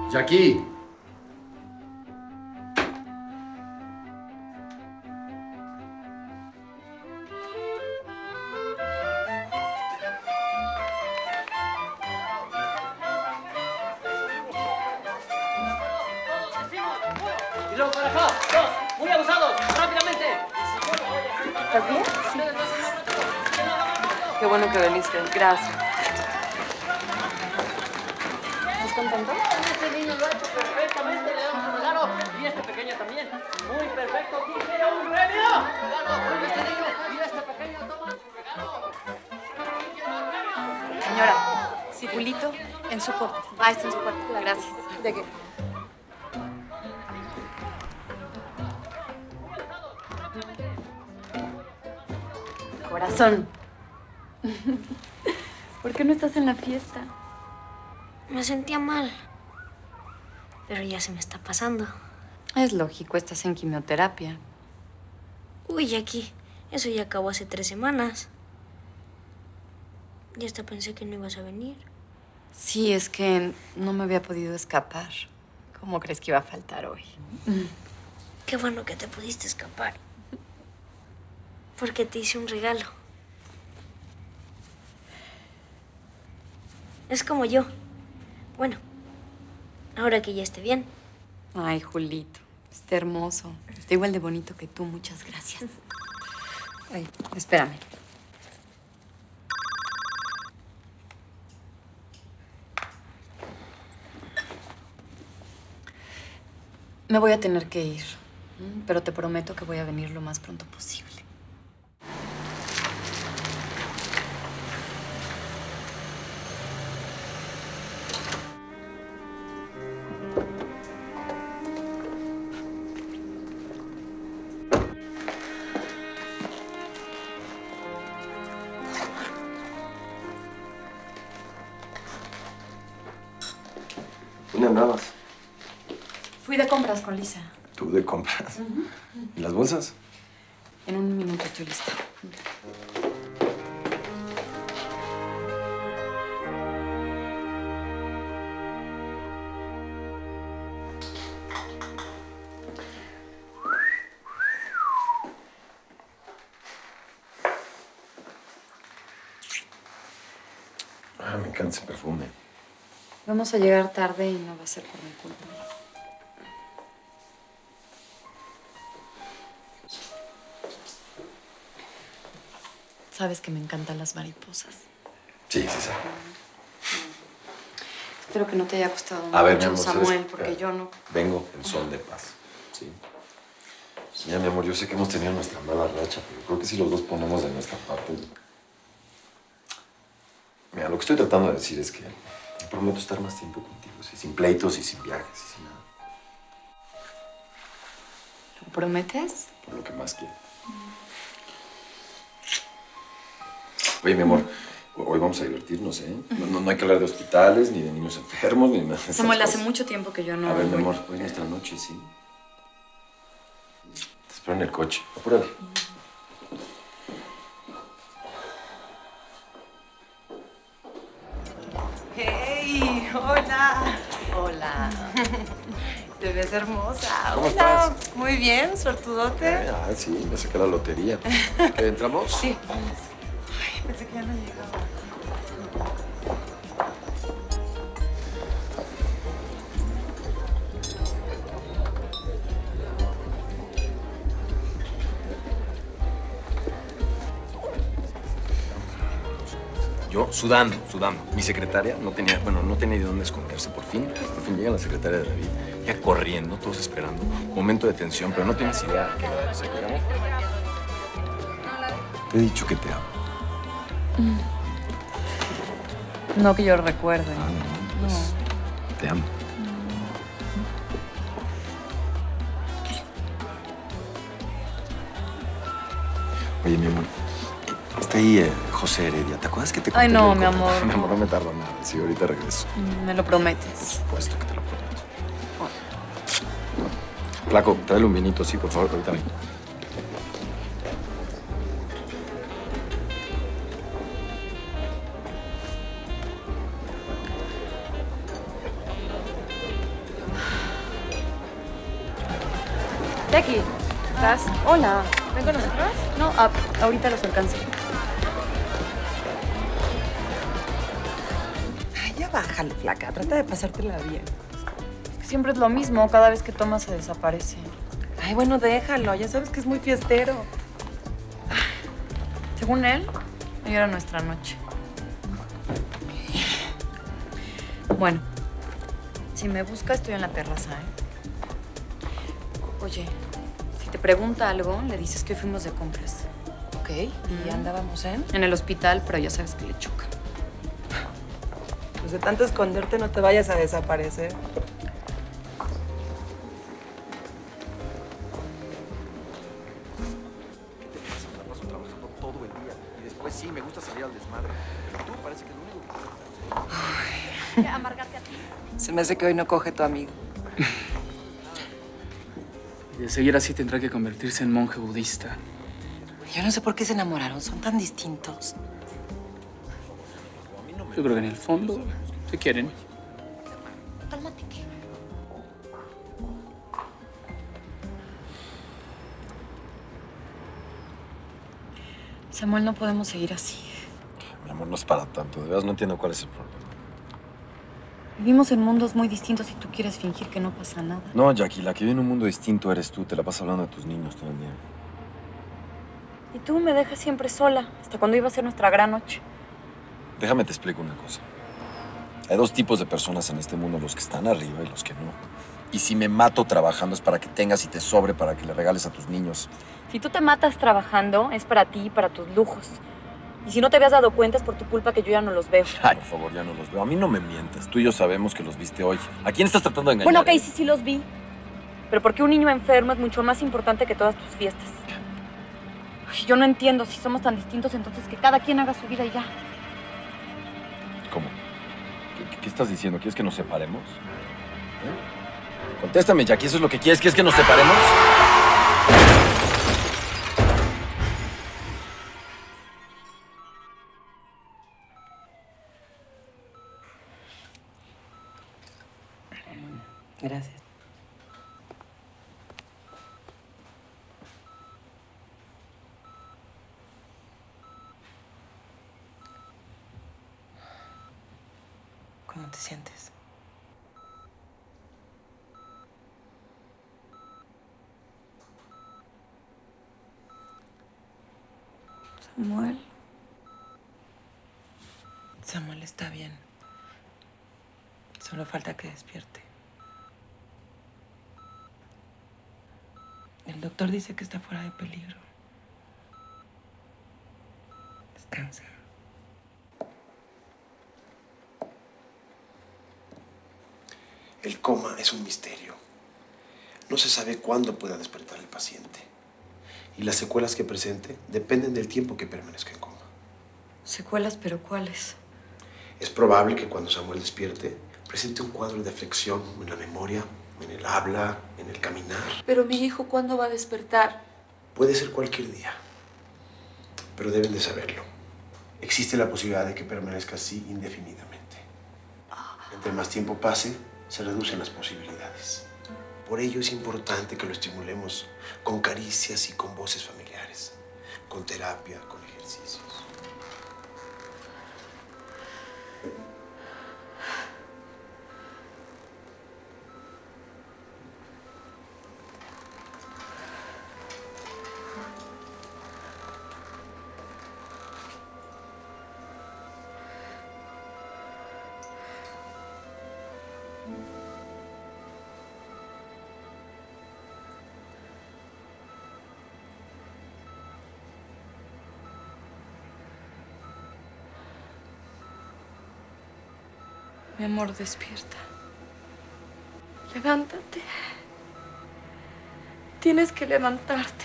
Jackie. Y luego para acá, dos, muy abusados, rápidamente. ¿Estás bien? Sí. Qué bueno que viniste. Gracias. ¿Estás contento? Este niño lo ha hecho perfectamente, le damos un regalo. Y este pequeño también. Muy perfecto. ¿Quién quiere un premio? Regalo, este niño y este pequeño toman su regalo. Señora, circulito en su cuarto. Ah, está en su cuarto. Gracias. ¿De qué? Corazón. ¿Por qué no estás en la fiesta? Me sentía mal. Pero ya se me está pasando. Es lógico, estás en quimioterapia. Uy, Jackie, eso ya acabó hace 3 semanas. Ya hasta pensé que no ibas a venir. Sí, es que no me había podido escapar. ¿Cómo crees que iba a faltar hoy? Qué bueno que te pudiste escapar. Porque te hice un regalo. Es como yo. Bueno, ahora que ya esté bien. Ay, Julito, está hermoso. Está igual de bonito que tú, muchas gracias. Ay, espérame. Me voy a tener que ir, pero te prometo que voy a venir lo más pronto posible. ¿Dónde andabas? Fui de compras con Lisa. ¿Tú de compras? ¿Y las bolsas? En un minuto estoy lista. Ah, me encanta ese perfume. Vamos a llegar tarde y no va a ser por mi culpa. Sabes que me encantan las mariposas. Sí, sí, sí. Espero que no te haya costado A ver, mi mucho, amor, Samuel, ¿sabes? porque yo no... Vengo en son de paz, ¿sí? Mira, mi amor, yo sé que hemos tenido nuestra mala racha, pero creo que si los dos ponemos de nuestra parte... Mira, lo que estoy tratando de decir es que prometo estar más tiempo contigo, ¿sí? Sin pleitos y sin viajes y sin nada. ¿Lo prometes? Por lo que más quiero. Oye, mi amor, hoy vamos a divertirnos, ¿eh? No hay que hablar de hospitales, ni de niños enfermos, ni nada de esas Samuel, hace cosas. mucho tiempo que yo no... A ver, mi voy. amor, hoy es nuestra noche, ¿sí? Te espero en el coche. Apúrate. ¡Hey! ¡Hola! Hola. Te ves hermosa. ¿Cómo Hola. estás? Muy bien, suertudote. Ah, sí, me saqué la lotería. ¿Qué, entramos? Sí. Ay, pensé que ya no llegaba. Yo sudando. Mi secretaria no tenía de dónde esconderse. Por fin llega la secretaria de David, ya corriendo, todos esperando. Momento de tensión, pero no tienes idea de qué va a pasar. Te he dicho que te amo. No que yo recuerde. Pues, te amo. Oye, mi amor, está ahí José Heredia. ¿Te acuerdas que te conté? Ay, no, el mi corto? amor, Mi amor, no. no me tardo nada. Sí, ahorita regreso. Me lo prometes. Por supuesto que te lo prometo. Flaco, tráele un vinito, sí, por favor, ahorita vengo. Jackie, ¿estás? Hola. ¿Ven con nosotros? No, ahorita los alcanzo. Ay, ya bájale, flaca. Trata de pasártela bien. Es que siempre es lo mismo. Cada vez que toma se desaparece. Ay, bueno, déjalo. Ya sabes que es muy fiestero. Según él, hoy era nuestra noche. Bueno, si me busca, estoy en la terraza, ¿eh? Oye, si te pregunta algo, le dices que hoy fuimos de compras. Ok, ¿y andábamos En el hospital, pero ya sabes que le choca. Pues de tanto esconderte no te vayas a desaparecer. ¿Qué te pasa? Me la paso trabajando todo el día. Y después sí, me gusta salir al desmadre. Pero tú parece que lo único que quieres es Amargarte a ti. Se me hace que hoy no coge tu amigo. Y de seguir así tendrá que convertirse en monje budista. Yo no sé por qué se enamoraron. Son tan distintos. Yo creo que en el fondo se quieren. Cálmate, ¿qué? Samuel, no podemos seguir así. Mi amor, no es para tanto. De verdad no entiendo cuál es el problema. Vivimos en mundos muy distintos y tú quieres fingir que no pasa nada. No, Jackie, la que vive en un mundo distinto eres tú. Te la pasas hablando de tus niños todo el día. Y tú me dejas siempre sola, hasta cuando iba a ser nuestra gran noche. Déjame te explico una cosa. Hay dos tipos de personas en este mundo, los que están arriba y los que no. Y si me mato trabajando es para que tengas y te sobre para que le regales a tus niños. Si tú te matas trabajando, es para ti y para tus lujos. Y si no te habías dado cuenta, es por tu culpa que yo ya no los veo. Ay, por favor, ya no los veo. A mí no me mientas. Tú y yo sabemos que los viste hoy. ¿A quién estás tratando de engañar? Bueno, ok, sí los vi. Pero porque un niño enfermo es mucho más importante que todas tus fiestas. Ay, yo no entiendo. Si somos tan distintos, entonces que cada quien haga su vida y ya. ¿Cómo? ¿Qué estás diciendo? ¿Quieres que nos separemos? Contéstame, Jackie. ¿Eso es lo que quieres? ¿Quieres que nos separemos? Gracias. ¿Cómo te sientes? Samuel. Samuel está bien. Solo falta que despierte. El doctor dice que está fuera de peligro. Descansa. El coma es un misterio. No se sabe cuándo pueda despertar el paciente. Y las secuelas que presente dependen del tiempo que permanezca en coma. Secuelas, pero ¿cuáles? Es probable que cuando Samuel despierte, presente un cuadro de afección en la memoria, en el habla, en el caminar. Pero mi hijo, ¿cuándo va a despertar? Puede ser cualquier día. Pero deben de saberlo. Existe la posibilidad de que permanezca así indefinidamente. Entre más tiempo pase, se reducen las posibilidades. Por ello es importante que lo estimulemos con caricias y con voces familiares, con terapia, con ejercicios. Mi amor, despierta. Levántate. Tienes que levantarte.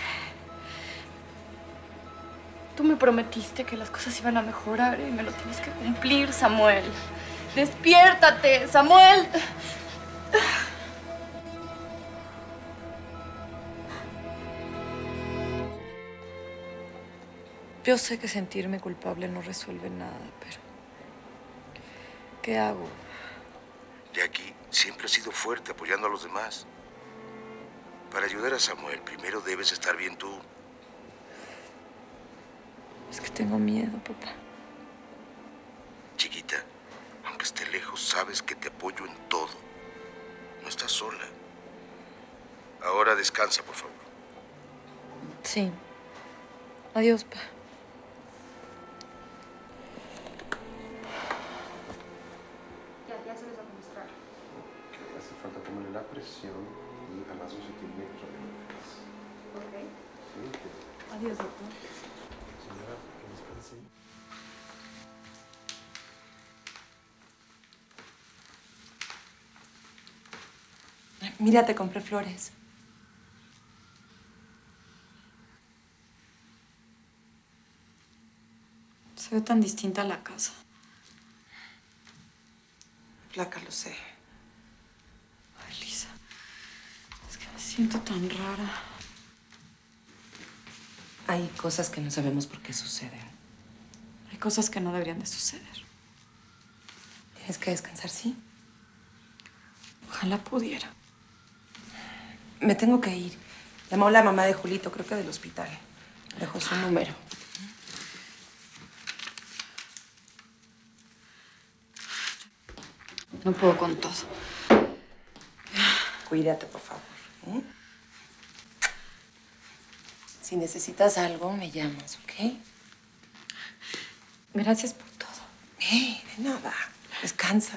Tú me prometiste que las cosas iban a mejorar y me lo tienes que cumplir, Samuel. ¡Despiértate, Samuel! Yo sé que sentirme culpable no resuelve nada, pero ¿qué hago? Jackie siempre ha sido fuerte apoyando a los demás. Para ayudar a Samuel, primero debes estar bien tú. Es que tengo miedo, papá. Chiquita, aunque esté lejos, sabes que te apoyo en todo. No estás sola. Ahora descansa, por favor. Sí. Adiós, pa. Ya se les administrar. Hace falta tomarle la presión y a las 12 tiene que radiografías. Ok. Sí. Adiós, doctor. Señora, que descanse. Mira, te compré flores. Se ve tan distinta a la casa. Flaca, lo sé. Ay, Lisa. Es que me siento tan rara. Hay cosas que no sabemos por qué suceden. Hay cosas que no deberían de suceder. Tienes que descansar, ¿sí? Ojalá pudiera. Me tengo que ir. Llamó la mamá de Julito, creo que del hospital. Dejó su número. No puedo con todo. Cuídate, por favor. ¿Eh? Si necesitas algo, me llamas, ¿ok? Gracias por todo. De nada. Descansa.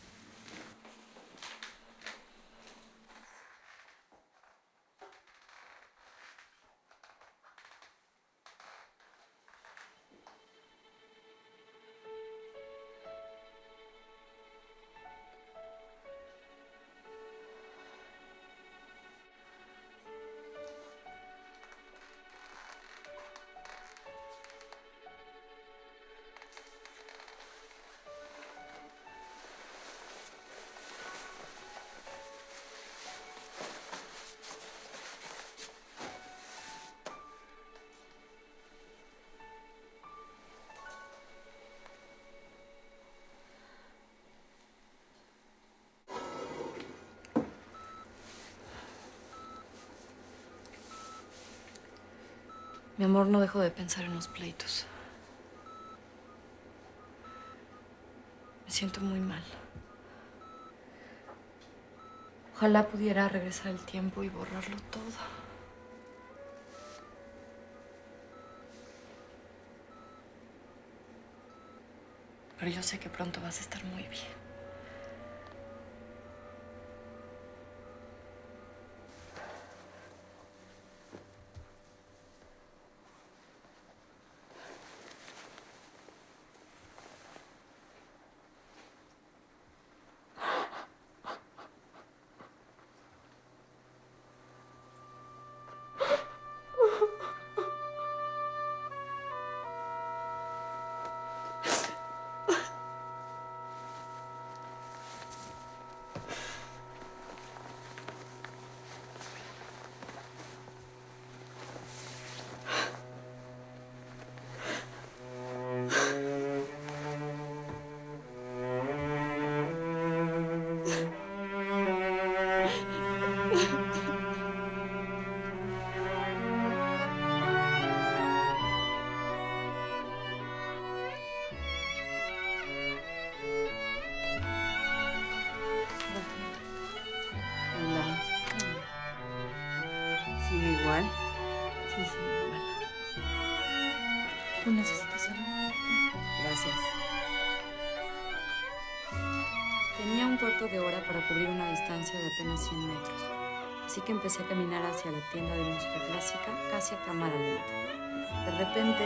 Mi amor, no dejo de pensar en los pleitos. Me siento muy mal. Ojalá pudiera regresar el tiempo y borrarlo todo. Pero yo sé que pronto vas a estar muy bien. ¿Sigue igual? Sí, sigue igual. ¿Tú necesitas algo? Gracias. Tenía un cuarto de hora para cubrir una distancia de apenas 100 metros. Así que empecé a caminar hacia la tienda de música clásica, casi a cámara lenta. De repente...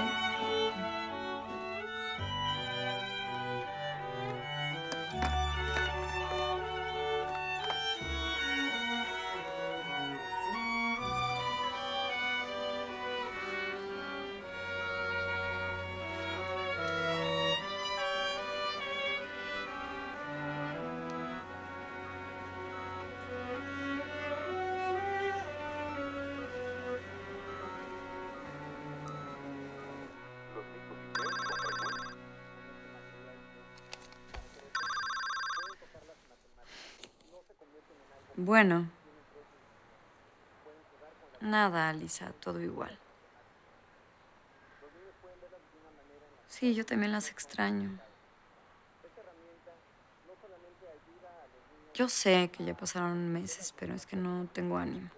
Bueno. Nada, Lisa, todo igual. Sí, yo también las extraño. Yo sé que ya pasaron meses, pero es que no tengo ánimo.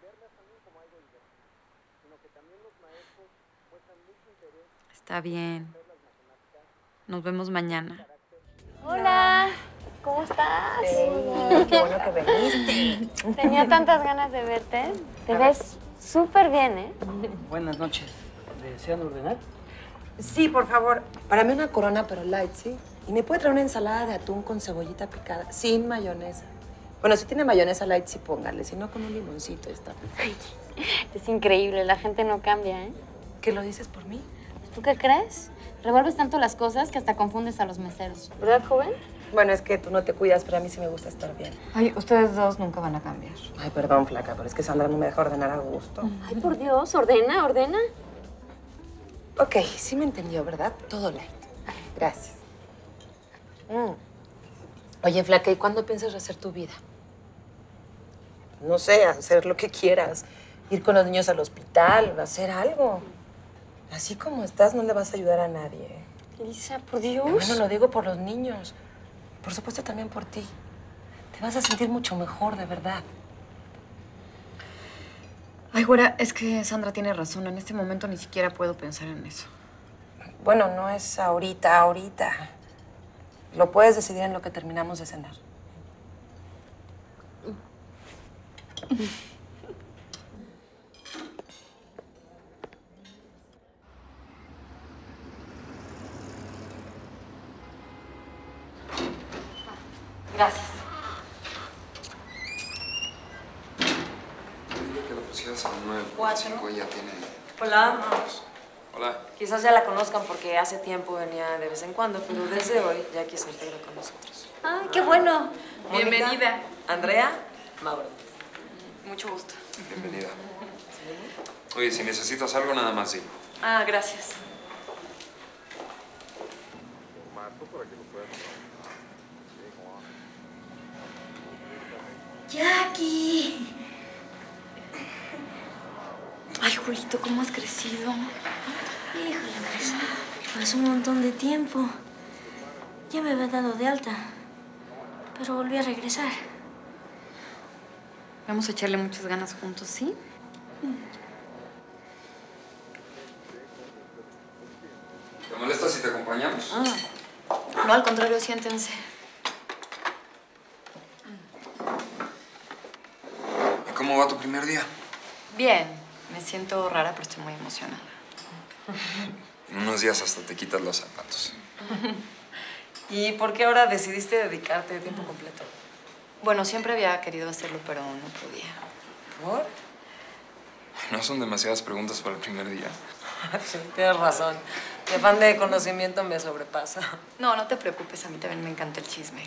Está bien. Nos vemos mañana. Hola, ¿cómo estás? Qué bueno que viniste. Tenía tantas ganas de verte. Te ves súper bien, ¿eh? Buenas noches. ¿Desean ordenar? Sí, por favor. Para mí una corona, pero light, ¿sí? Y me puede traer una ensalada de atún con cebollita picada, sin mayonesa. Bueno, si tiene mayonesa light, sí póngale. Si no, con un limoncito está perfecto. Es increíble, la gente no cambia, ¿eh? ¿Qué lo dices por mí? ¿Tú qué crees? Revuelves tanto las cosas que hasta confundes a los meseros. ¿Verdad, joven? Bueno, es que tú no te cuidas, pero a mí sí me gusta estar bien. Ay, ustedes dos nunca van a cambiar. Ay, perdón, flaca, pero es que Sandra no me deja ordenar a gusto. Ay, por Dios, ordena, ordena. Ok, sí me entendió, ¿verdad? Todo light. Gracias. Oye, flaca, ¿y cuándo piensas rehacer tu vida? No sé, hacer lo que quieras. Ir con los niños al hospital, hacer algo. Así como estás, no le vas a ayudar a nadie. Lisa, por Dios. Bueno, lo digo por los niños. Por supuesto, también por ti. Te vas a sentir mucho mejor, de verdad. Ay, güera, es que Sandra tiene razón. En este momento ni siquiera puedo pensar en eso. Bueno, no es ahorita. Lo puedes decidir en lo que terminamos de cenar. Gracias. Dile que lo pusieras a 9. 5 ya tiene... Hola. Hola. Quizás ya la conozcan porque hace tiempo venía de vez en cuando, pero desde hoy Jackie se integra con nosotros. Ay, qué bueno. Mónica, Bienvenida. Andrea, Mauro. Mucho gusto. Bienvenida. Oye, si necesitas algo, nada más dime. Ah, gracias. Jackie. Ay, Julito, ¿cómo has crecido? Híjole, pues, pasó un montón de tiempo. Ya me había dado de alta, pero volví a regresar. Vamos a echarle muchas ganas juntos, ¿sí? ¿Te molesta si te acompañamos? No, al contrario, siéntense. ¿Y cómo va tu primer día? Bien. Me siento rara, pero estoy muy emocionada. En unos días hasta te quitas los zapatos. ¿Y por qué ahora decidiste dedicarte de tiempo completo? Bueno, siempre había querido hacerlo, pero no podía. ¿Por? ¿No son demasiadas preguntas para el primer día? Sí, tienes razón. Mi afán de conocimiento me sobrepasa. No, no te preocupes. A mí también me encanta el chisme.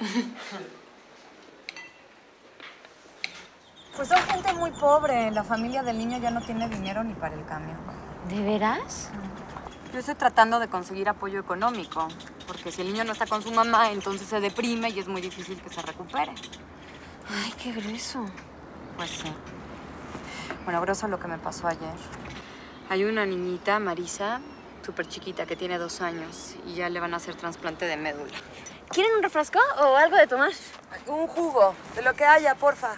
Pues son gente muy pobre. La familia del niño ya no tiene dinero ni para el camión. ¿De veras? Yo estoy tratando de conseguir apoyo económico, porque si el niño no está con su mamá, entonces se deprime y es muy difícil que se recupere. Ay, qué grueso. Pues sí. Bueno, grueso lo que me pasó ayer. Hay una niñita, Marisa, súper chiquita, que tiene 2 años y ya le van a hacer trasplante de médula. ¿Quieren un refresco o algo de tomar? Un jugo, de lo que haya, porfa.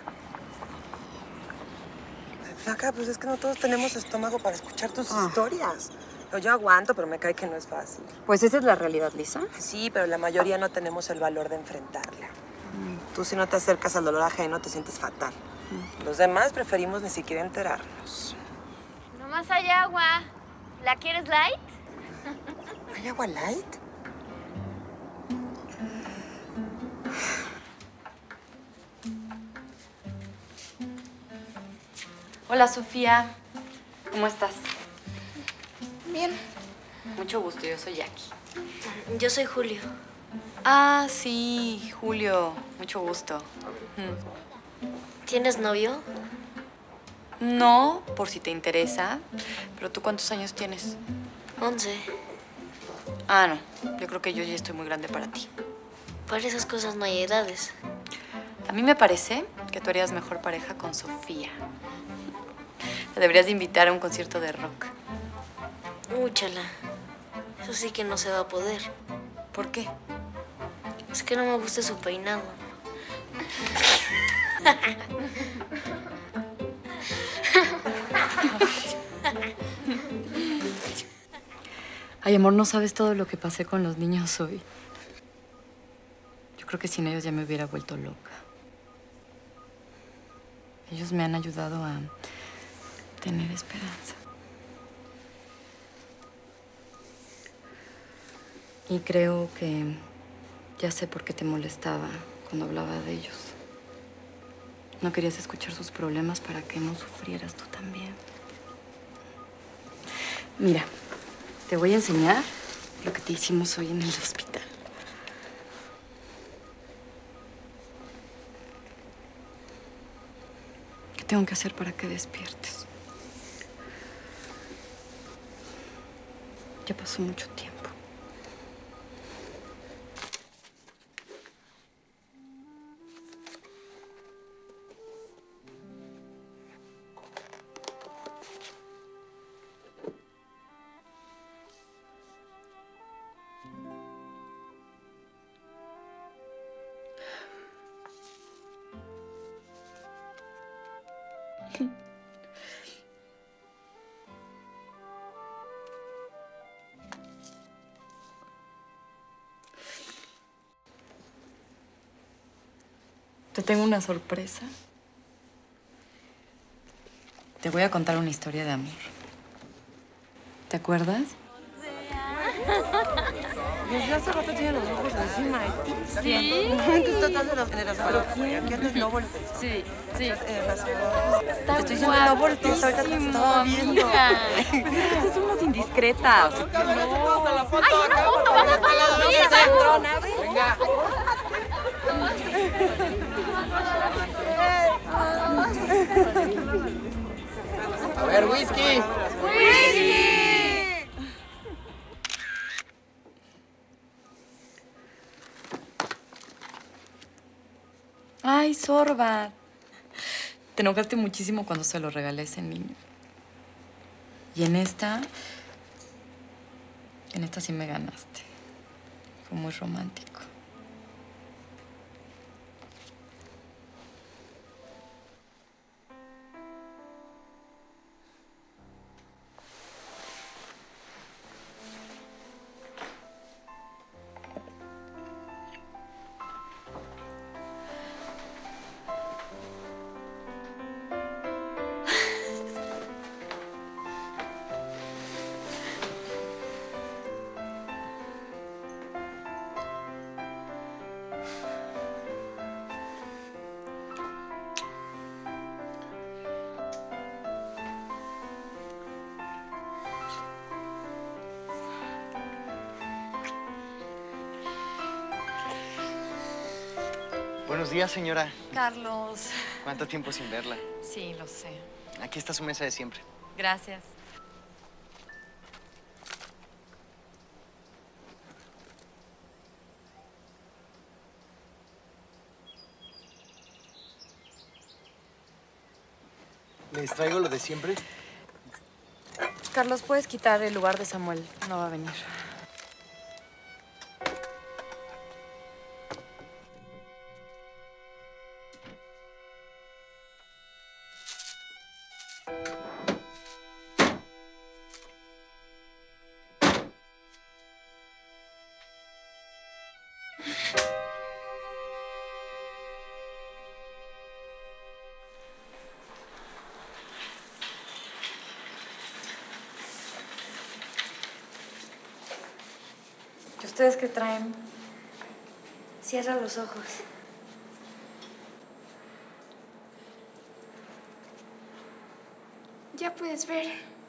Flaca, pues es que no todos tenemos estómago para escuchar tus historias. Yo aguanto, pero me cae que no es fácil. Pues esa es la realidad, Lisa. Sí, pero la mayoría no tenemos el valor de enfrentarla. Tú si no te acercas al dolor ajeno te sientes fatal. Los demás preferimos ni siquiera enterarnos. Nomás hay agua. ¿La quieres light? ¿Hay agua light? Hola, Sofía. ¿Cómo estás? Bien. Mucho gusto, yo soy Jackie. Yo soy Julio. Ah, sí, Julio. Mucho gusto. ¿Tienes novio? No, por si te interesa. Pero ¿tú cuántos años tienes? 11. Ah, no. Yo creo que yo ya estoy muy grande para ti. Para esas cosas no hay edades. A mí me parece que tú harías mejor pareja con Sofía. La deberías de invitar a un concierto de rock. Úchala. Eso sí que no se va a poder. ¿Por qué? Es que no me gusta su peinado. Ay, amor, no sabes todo lo que pasé con los niños hoy. Yo creo que sin ellos ya me hubiera vuelto loca. Ellos me han ayudado a tener esperanza. Y creo que ya sé por qué te molestaba cuando hablaba de ellos. No querías escuchar sus problemas para que no sufrieras tú también. Mira, te voy a enseñar lo que te hicimos hoy en el hospital. ¿Qué tengo que hacer para que despiertes? Ya pasó mucho tiempo. Te tengo una sorpresa. Te voy a contar una historia de amor. ¿Te acuerdas? Desde hace rato tiene los ojos encima de ti. ¿Sí? Tú estás de las generaciones. Aquí antes no voltees. Sí, sí. Te estoy diciendo no voltees, ahorita te estaba viendo. Pues es que tú somos indiscretas. ¡Ay, una foto! ¡Vamos a Venga. A ver, whisky. ¡Whisky! Ay, Sorba. Te enojaste muchísimo cuando se lo regalé a ese niño. Y en esta sí me ganaste. Fue muy romántico. Buenos días, señora. Carlos. ¿Cuánto tiempo sin verla? Sí, lo sé. Aquí está su mesa de siempre. Gracias. ¿Les traigo lo de siempre? Carlos, ¿puedes quitar el lugar de Samuel? No va a venir. ¿Y ustedes qué traen? Cierra los ojos. Ya puedes ver.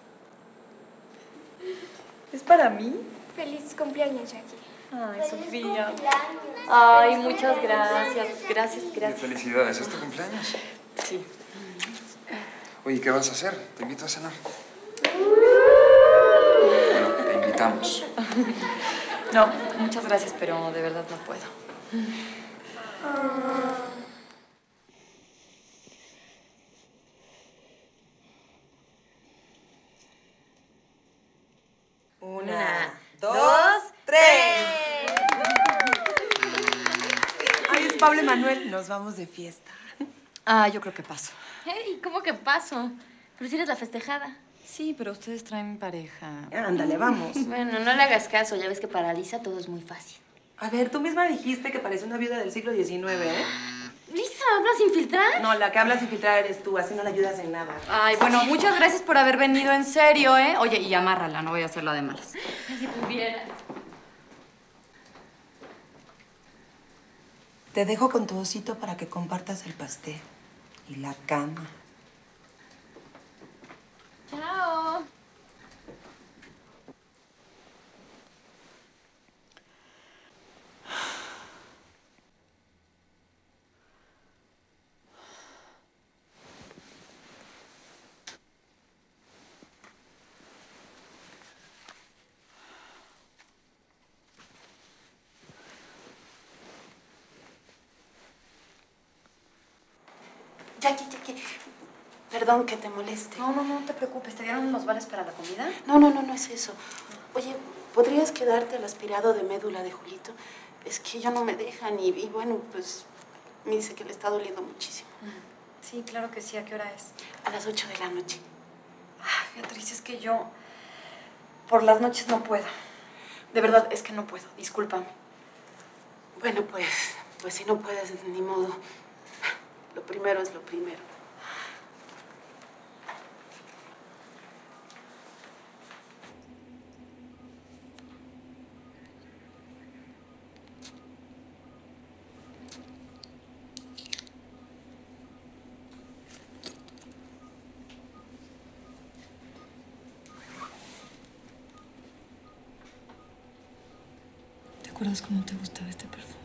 ¿Es para mí? Feliz cumpleaños, Jackie. Ay, Sofía. Ay, muchas gracias. Gracias. Felicidades. ¿Es tu cumpleaños? Sí. Oye, ¿qué vas a hacer? Te invito a cenar. Bueno, te invitamos. No, muchas gracias, pero de verdad no puedo. Pablo y Manuel, nos vamos de fiesta. Ah, yo creo que paso. Hey, ¿cómo que paso? Pero si eres la festejada. Sí, pero ustedes traen pareja. Ándale, vamos. Bueno, no le hagas caso. Ya ves que para Lisa todo es muy fácil. A ver, tú misma dijiste que parece una viuda del siglo XIX, ¿eh? Lisa, ¿hablas sin filtrar? No, la que habla sin filtrar eres tú, así no la ayudas en nada. Ay, bueno, muchas gracias por haber venido en serio, ¿eh? Oye, y amárrala, no voy a hacerla de malas. Si pudiera. Te dejo con tu osito para que compartas el pastel y la cama. Chao. Jackie, perdón que te moleste. No te preocupes. ¿Te dieron los vales para la comida? No es eso. Oye, ¿podrías quedarte al aspirado de médula de Julito? Es que ya no me dejan y bueno, pues me dice que le está doliendo muchísimo. Sí, claro que sí. ¿A qué hora es? A las 8 de la noche. Ay, Beatriz, es que yo por las noches no puedo. De verdad, es que no puedo. Discúlpame. Bueno, pues si no puedes, ni modo. Lo primero es lo primero. ¿Te acuerdas cómo te gustaba este perfume?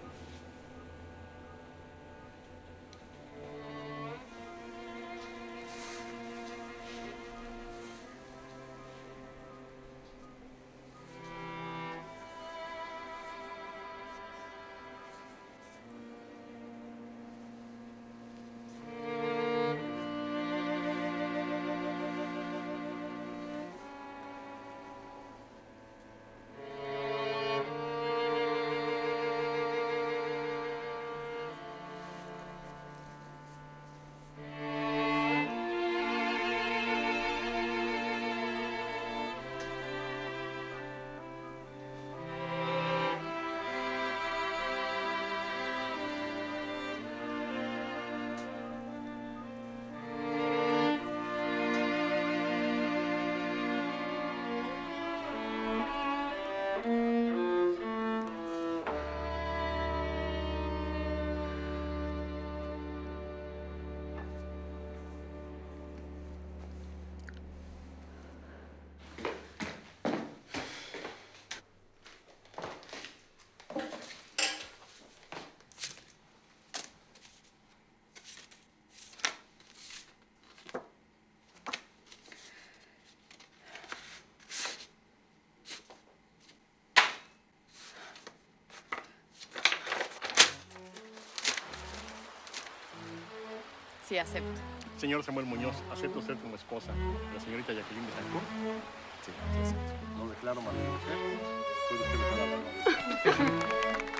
Sí, acepto. Señor Samuel Muñoz, ¿acepta usted como esposa de la señorita Jacqueline Betancourt? Sí, acepto. No declaro mal de mujer. Puede usted besar a la novia.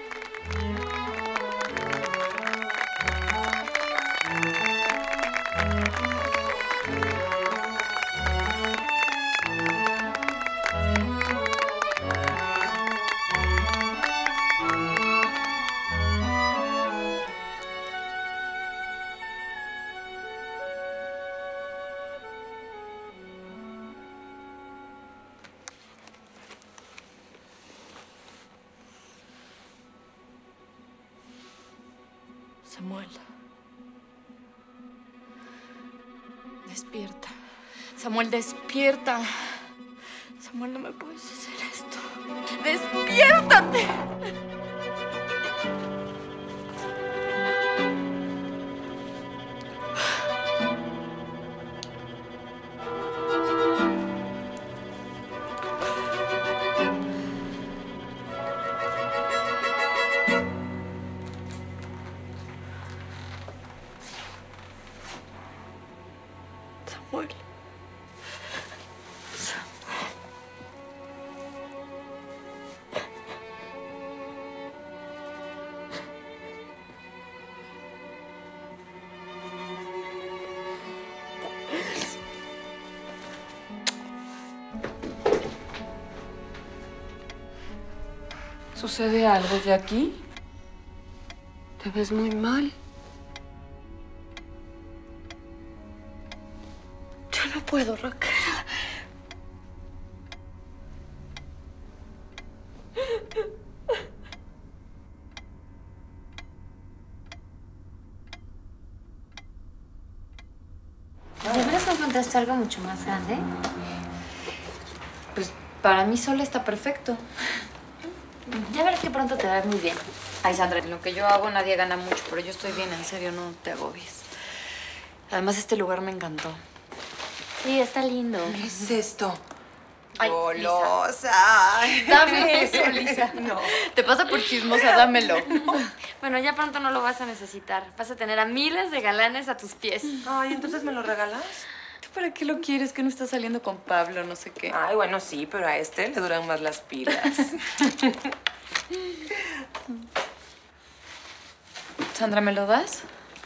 Samuel. Despierta. Samuel, despierta. Samuel, no me puedes hacer esto. ¡Despiértate! Samuel. ¿Sucede algo, Jackie? Te ves muy mal. Yo no puedo, Raquel. ¿De veras no encontraste algo mucho más grande? Pues para mí sola está perfecto. Ya verás que pronto te va a ir muy bien. Ay, Sandra, en lo que yo hago nadie gana mucho, pero yo estoy bien, en serio, no te agobies. Además, este lugar me encantó. Sí, está lindo. ¿Qué es esto? Ay, ¡Golosa! Dame eso, Lisa. No. Te pasa por chismosa, dámelo. Bueno, ya pronto no lo vas a necesitar. Vas a tener a miles de galanes a tus pies. Ay, ¿entonces me lo regalas? ¿Tú para qué lo quieres? Que no estás saliendo con Pablo, no sé qué. Ay, bueno, sí, pero a este le duran más las pilas. Sandra, ¿me lo das?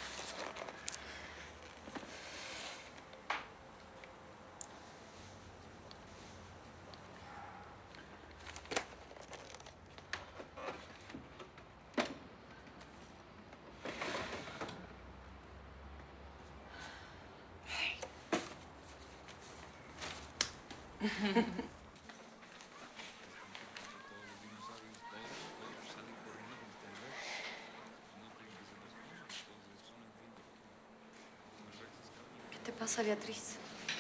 ¿Qué te pasa, Beatriz?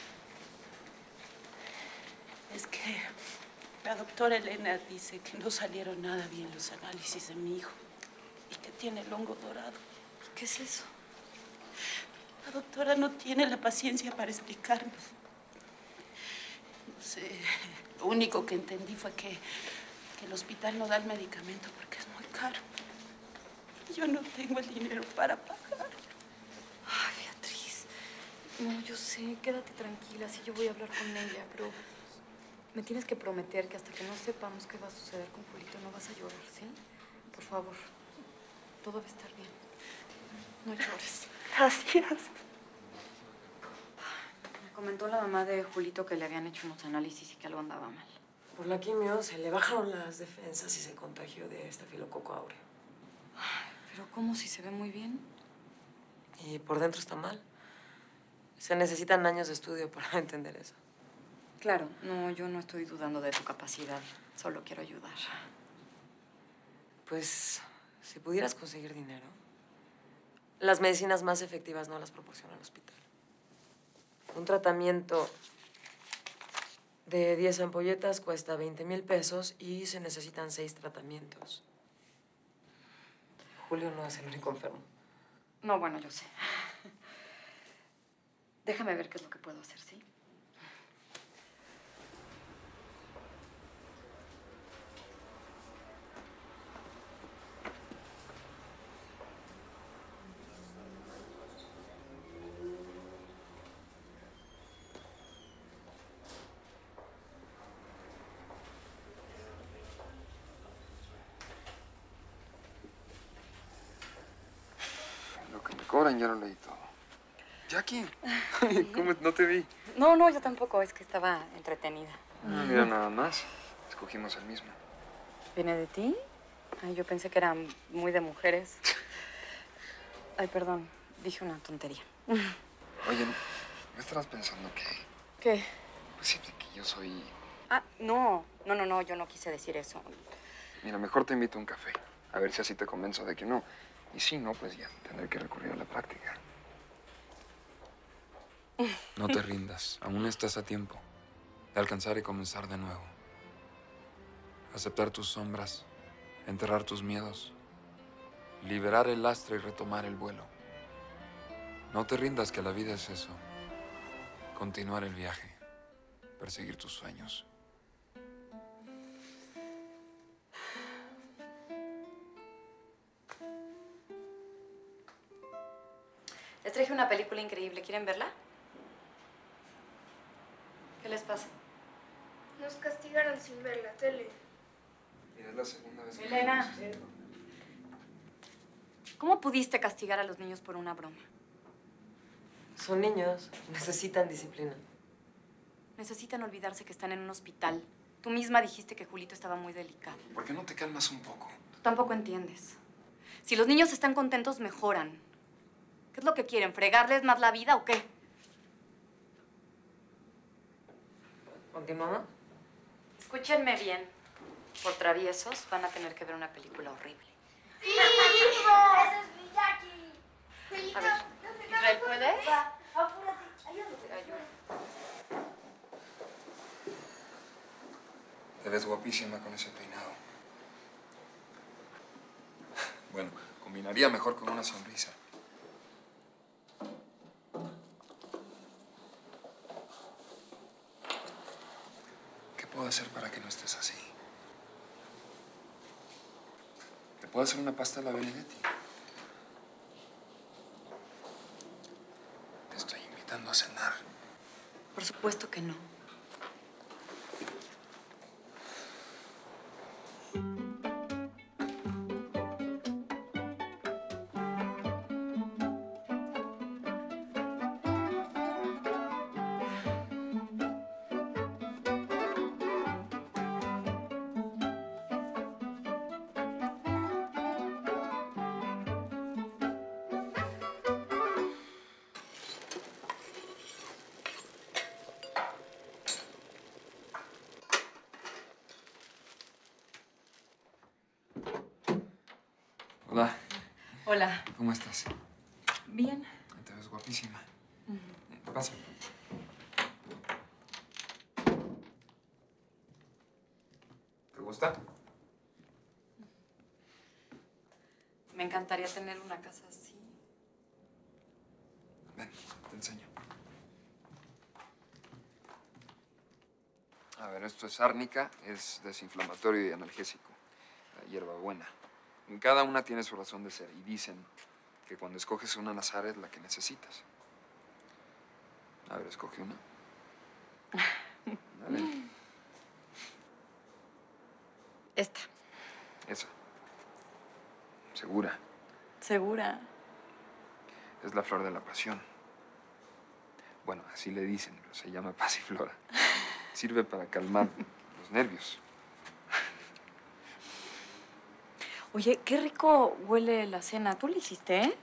Es que la doctora Elena dice que no salieron nada bien los análisis de mi hijo y que tiene el hongo dorado. ¿Qué es eso? La doctora no tiene la paciencia para explicarme. No sé, lo único que entendí fue que el hospital no da el medicamento porque es muy caro. Yo no tengo el dinero para pagar. Ay, Beatriz. No, yo sé, quédate tranquila, sí, yo voy a hablar con ella, pero me tienes que prometer que hasta que no sepamos qué va a suceder con Julito no vas a llorar, ¿sí? Por favor, todo va a estar bien. No llores. Gracias. Me comentó la mamá de Julito que le habían hecho unos análisis y que algo andaba mal. Por la quimio se le bajaron las defensas y se contagió de estafilococo áureo. Pero ¿cómo si se ve muy bien? Y por dentro está mal. Se necesitan años de estudio para entender eso. Claro, no, yo no estoy dudando de tu capacidad. Solo quiero ayudar. Pues, si pudieras conseguir dinero, las medicinas más efectivas no las proporciona el hospital. Un tratamiento de 10 ampolletas cuesta 20,000 pesos y se necesitan 6 tratamientos. Julio no es el único enfermo. No, bueno, yo sé. Déjame ver qué es lo que puedo hacer, ¿sí? Lo que me cobran ya lo leí todo. Jackie, ¿cómo no te vi? No, yo tampoco. Es que estaba entretenida. Mira, nada más. Escogimos el mismo. ¿Viene de ti? Ay, yo pensé que era muy de mujeres. Ay, perdón. Dije una tontería. Oye, ¿no estarás pensando que...? ¿Qué? Pues sí, que yo soy... Ah, no, yo no quise decir eso. Mira, mejor te invito a un café. A ver si así te convenzo de que no. Y si no, pues ya tendré que recurrir a la práctica. No te rindas. Aún estás a tiempo de alcanzar y comenzar de nuevo. Aceptar tus sombras, enterrar tus miedos, liberar el lastre y retomar el vuelo. No te rindas, que la vida es eso. Continuar el viaje, perseguir tus sueños. Les traje una película increíble. ¿Quieren verla? ¿Qué les pasa? Nos castigaron sin ver la tele. Mira, es la segunda vez que... Elena. ¿Cómo pudiste castigar a los niños por una broma? Son niños, necesitan disciplina. Necesitan olvidarse que están en un hospital. Tú misma dijiste que Julito estaba muy delicado. ¿Por qué no te calmas un poco? Tú tampoco entiendes. Si los niños están contentos, mejoran. ¿Qué es lo que quieren? ¿Fregarles más la vida o qué? ¿Continuamos? Escúchenme bien. Por traviesos van a tener que ver una película horrible. ¡Sí, hijo! ¡Ese es Miyagi! A ver, Israel, ¿puedes? Apúrate, ayúdame. Te ves guapísima con ese peinado. Bueno, combinaría mejor con una sonrisa. ¿Qué puedo hacer para que no estés así? ¿Te puedo hacer una pasta a la Benedetti? Te estoy invitando a cenar. Por supuesto que no. Hola. Hola. ¿Cómo estás? Bien. Te ves guapísima. Pasa. ¿Te gusta? Me encantaría tener una casa así. Ven, te enseño. A ver, esto es árnica, es desinflamatorio y analgésico. La hierbabuena. Cada una tiene su razón de ser y dicen que cuando escoges una al azar es la que necesitas. A ver, escoge una. Dale. Esta. Esa. ¿Segura? ¿Segura? Es la flor de la pasión. Bueno, así le dicen, pero se llama pasiflora. Sirve para calmar los nervios. Oye, qué rico huele la cena. ¿Tú la hiciste, eh?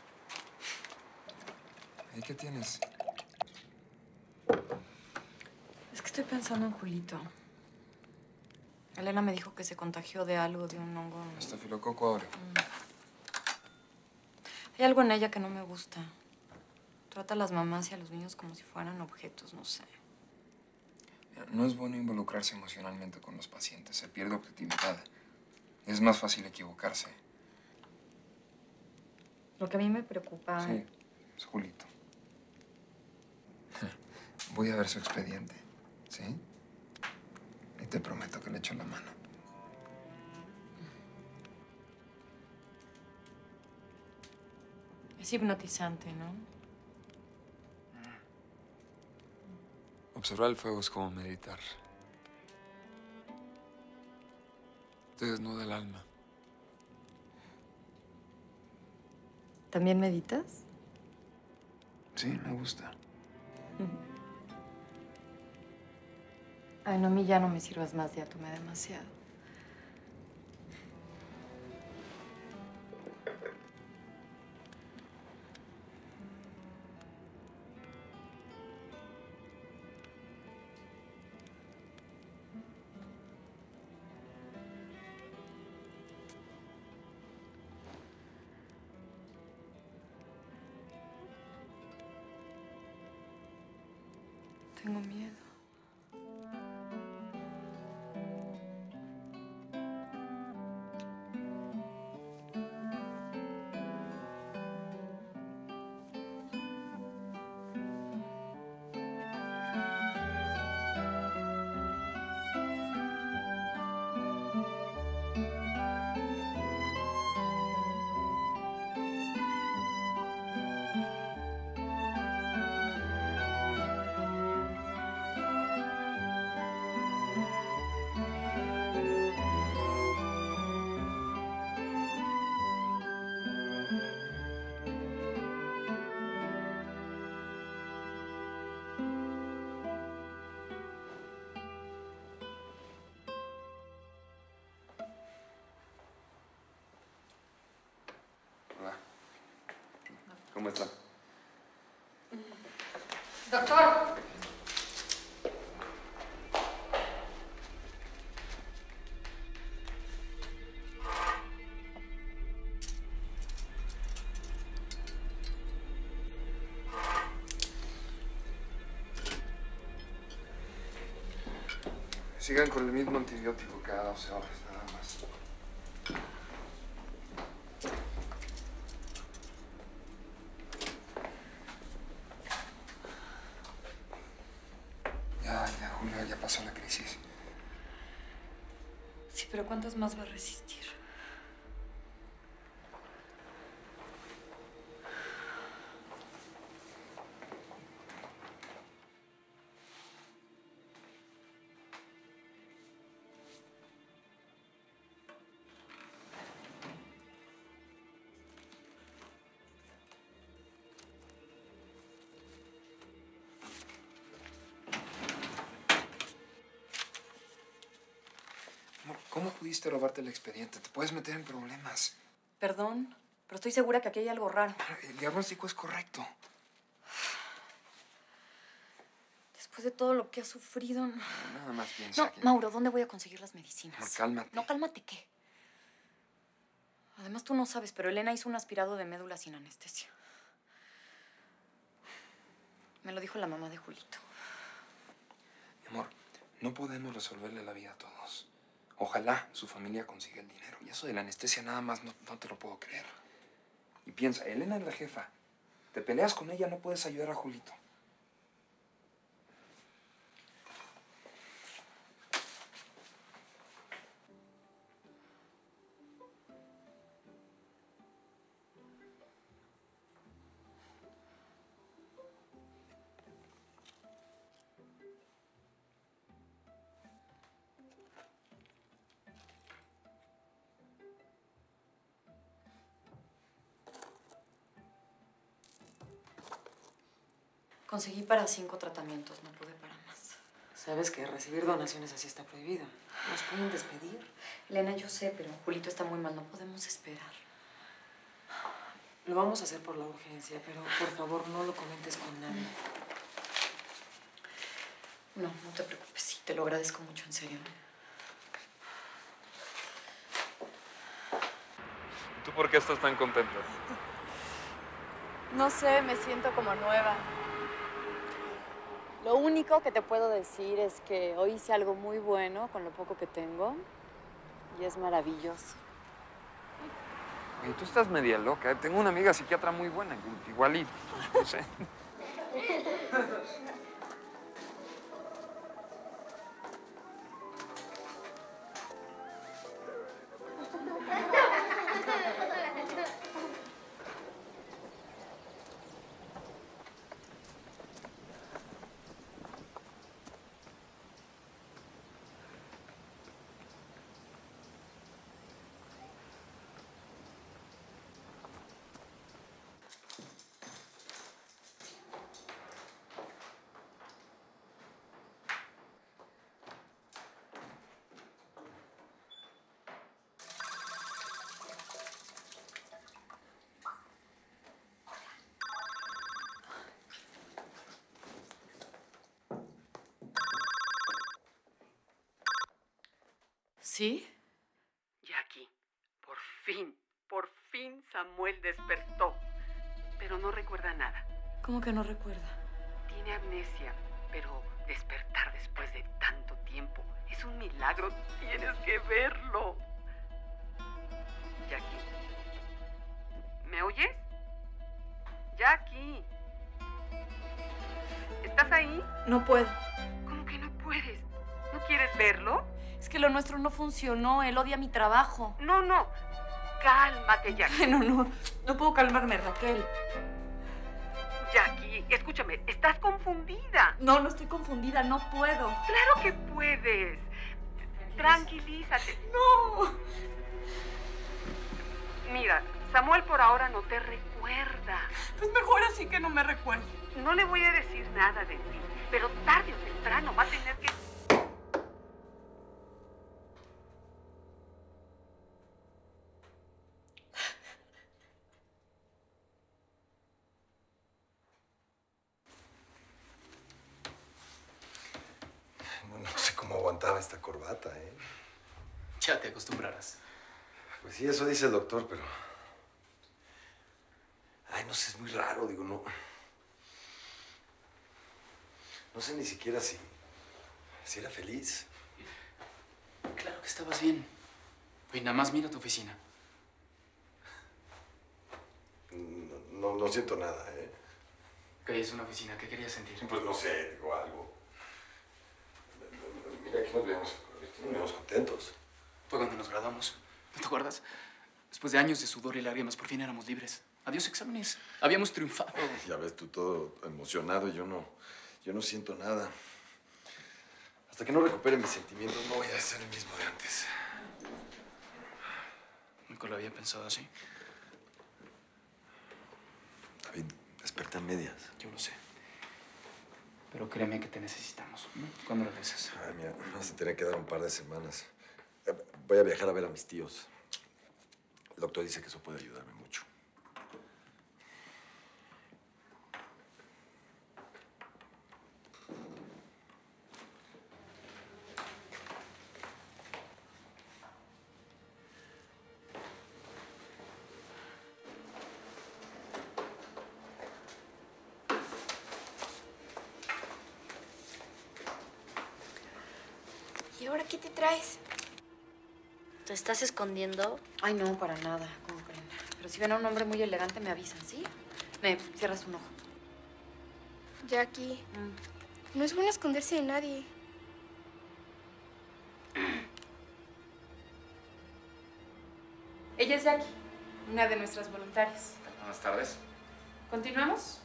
¿Y qué tienes? Es que estoy pensando en Julito. Elena me dijo que se contagió de algo, de un hongo. Estafilococo aureus. Hay algo en ella que no me gusta. Trata a las mamás y a los niños como si fueran objetos, no sé. No es bueno involucrarse emocionalmente con los pacientes. Se pierde objetividad. Es más fácil equivocarse. Lo que a mí me preocupa... Sí, es Julito. Voy a ver su expediente, ¿sí? Y te prometo que le echo la mano. Es hipnotizante, ¿no? Observar el fuego es como meditar. Te desnuda el alma. ¿También meditas? Sí, me gusta. Ay, no, a mí ya no me sirvas más, ya tomé demasiado. Tengo miedo. ¿Cómo está? Doctor. Sigan con el mismo antibiótico cada 12 horas, nada más. Ya, Julia, ya pasó la crisis. Sí, pero ¿cuántas más va a resistir? ¿Cómo pudiste robarte el expediente? Te puedes meter en problemas. Perdón, pero estoy segura que aquí hay algo raro. El diagnóstico es correcto. Después de todo lo que has sufrido... Nada más piensa No, que... Mauro, ¿dónde voy a conseguir las medicinas? Amor, cálmate. No, cálmate, ¿qué? Además, tú no sabes, pero Elena hizo un aspirado de médula sin anestesia. Me lo dijo la mamá de Julito. Mi amor, no podemos resolverle la vida a todos. Ojalá su familia consiga el dinero. Y eso de la anestesia nada más no te lo puedo creer. Y piensa, Elena es la jefa. Te peleas con ella, no puedes ayudar a Julito. Conseguí para 5 tratamientos, no pude para más. Sabes que recibir donaciones así está prohibido. Nos pueden despedir. Elena, yo sé, pero Julito está muy mal, no podemos esperar. Lo vamos a hacer por la urgencia, pero por favor no lo comentes con nadie. No, no te preocupes, sí, te lo agradezco mucho, en serio. ¿Tú por qué estás tan contenta? No sé, me siento como nueva. Lo único que te puedo decir es que hoy hice algo muy bueno con lo poco que tengo y es maravilloso. Oye, tú estás media loca, ¿eh? Tengo una amiga psiquiatra muy buena, igual y... no sé. ¿Sí? Jackie, por fin Samuel despertó, pero no recuerda nada. ¿Cómo que no recuerda? Tiene amnesia, pero despertar después de tanto tiempo es un milagro. Tienes que verlo. Jackie, ¿me oyes? Jackie, ¿estás ahí? No puedo. ¿Cómo que no puedes? ¿No quieres verlo? Es que lo nuestro no funcionó, él odia mi trabajo. No. Cálmate, Jackie. No puedo calmarme, Raquel. Jackie, escúchame, estás confundida. No estoy confundida, no puedo. Claro que puedes. Tranquilízate. No. Mira, Samuel por ahora no te recuerda. Pues mejor así que no me recuerde. No le voy a decir nada de ti, pero tarde o temprano va a tener que... notaba esta corbata, ¿eh? Ya te acostumbrarás. Pues sí, eso dice el doctor, pero... Ay, no sé, es muy raro, digo, no... No sé ni siquiera si era feliz. Claro que estabas bien. Oye, nada más mira tu oficina. No siento nada, ¿eh? ¿Qué es una oficina? ¿Qué querías sentir? Pues no sé, digo algo. Mira, aquí nos vemos contentos. Fue cuando nos graduamos. ¿No te acuerdas? Después de años de sudor y lágrimas, por fin éramos libres. Adiós exámenes. Habíamos triunfado. Ya ves, tú todo emocionado y yo no siento nada. Hasta que no recupere mis sentimientos, no voy a ser el mismo de antes. Nunca lo había pensado así. David, desperté a medias. Yo lo sé. Pero créeme que te necesitamos. ¿No? ¿Cuándo regresas? Ay, mira, vas a tener que dar un par de semanas. Voy a viajar a ver a mis tíos. El doctor dice que eso puede ayudarme mucho. ¿Y ahora qué te traes? ¿Te estás escondiendo? Ay, no, para nada, ¿cómo creen? Pero si ven a un hombre muy elegante, me avisan, ¿sí? Me cierras un ojo. Jackie, no es bueno esconderse de nadie. Ella es Jackie, una de nuestras voluntarias. Buenas tardes. ¿Continuamos?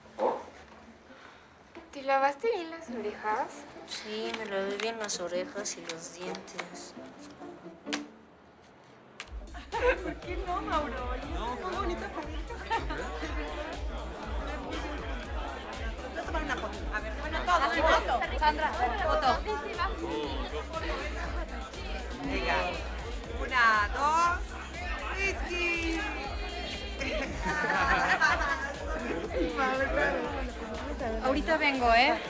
¿Te lavaste bien las orejas? Sí, me lavé bien las orejas y los dientes. ¿Por qué no, Mauro? Qué bonita familia. Voy a tomar una foto. A ver, bueno, todos, foto. Sandra, foto. Venga. 1, 2, whisky. Ahorita vengo, ¿eh?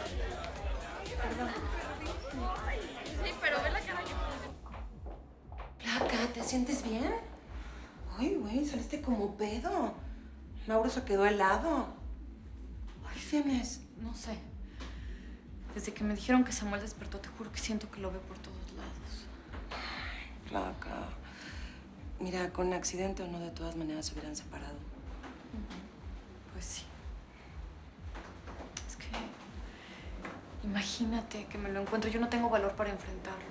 Sí, pero ve la cara que... Placa, ¿te sientes bien? Ay, güey, saliste como pedo. Mauro se quedó helado. ¿Qué tienes? No sé. Desde que me dijeron que Samuel despertó, te juro que siento que lo ve por todos lados. Placa. Mira, con accidente o no, de todas maneras se hubieran separado. Pues sí. Es que... Imagínate que me lo encuentro. Yo no tengo valor para enfrentarlo.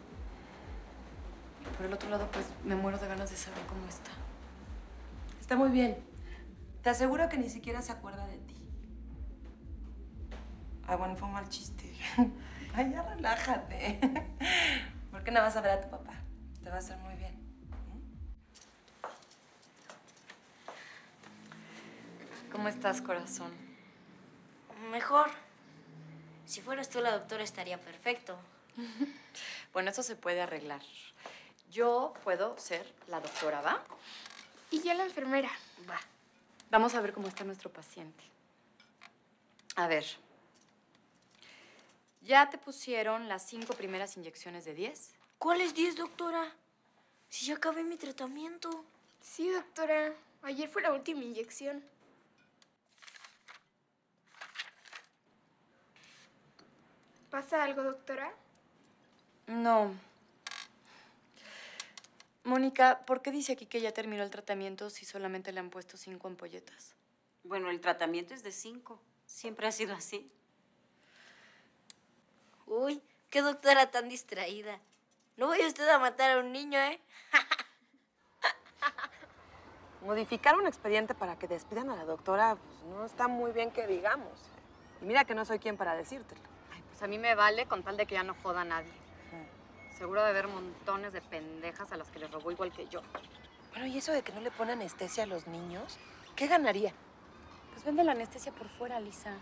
Y por el otro lado, pues, me muero de ganas de saber cómo está. Está muy bien. Te aseguro que ni siquiera se acuerda de ti. Ah, bueno, fue un mal chiste. Ay, ya relájate. ¿Por qué no vas a ver a tu papá? Te va a hacer muy bien. ¿Cómo estás, corazón? Mejor. Si fueras tú la doctora estaría perfecto. Bueno, eso se puede arreglar. Yo puedo ser la doctora, ¿va? Y yo la enfermera. Va. Vamos a ver cómo está nuestro paciente. A ver. ¿Ya te pusieron las 5 primeras inyecciones de 10? ¿Cuáles 10, doctora? Si ya acabé mi tratamiento. Sí, doctora. Ayer fue la última inyección. ¿Pasa algo, doctora? No. Mónica, ¿por qué dice aquí que ya terminó el tratamiento si solamente le han puesto 5 ampolletas? Bueno, el tratamiento es de 5. Siempre ha sido así. Uy, qué doctora tan distraída. No vaya usted a matar a un niño, ¿eh? Modificar un expediente para que despidan a la doctora pues, no está muy bien que digamos. Y mira que no soy quien para decírtelo. Ay, pues a mí me vale con tal de que ya no joda a nadie. Seguro de haber montones de pendejas a las que les robó igual que yo. Bueno, ¿y eso de que no le pone anestesia a los niños? ¿Qué ganaría? Pues vende la anestesia por fuera, Lisa.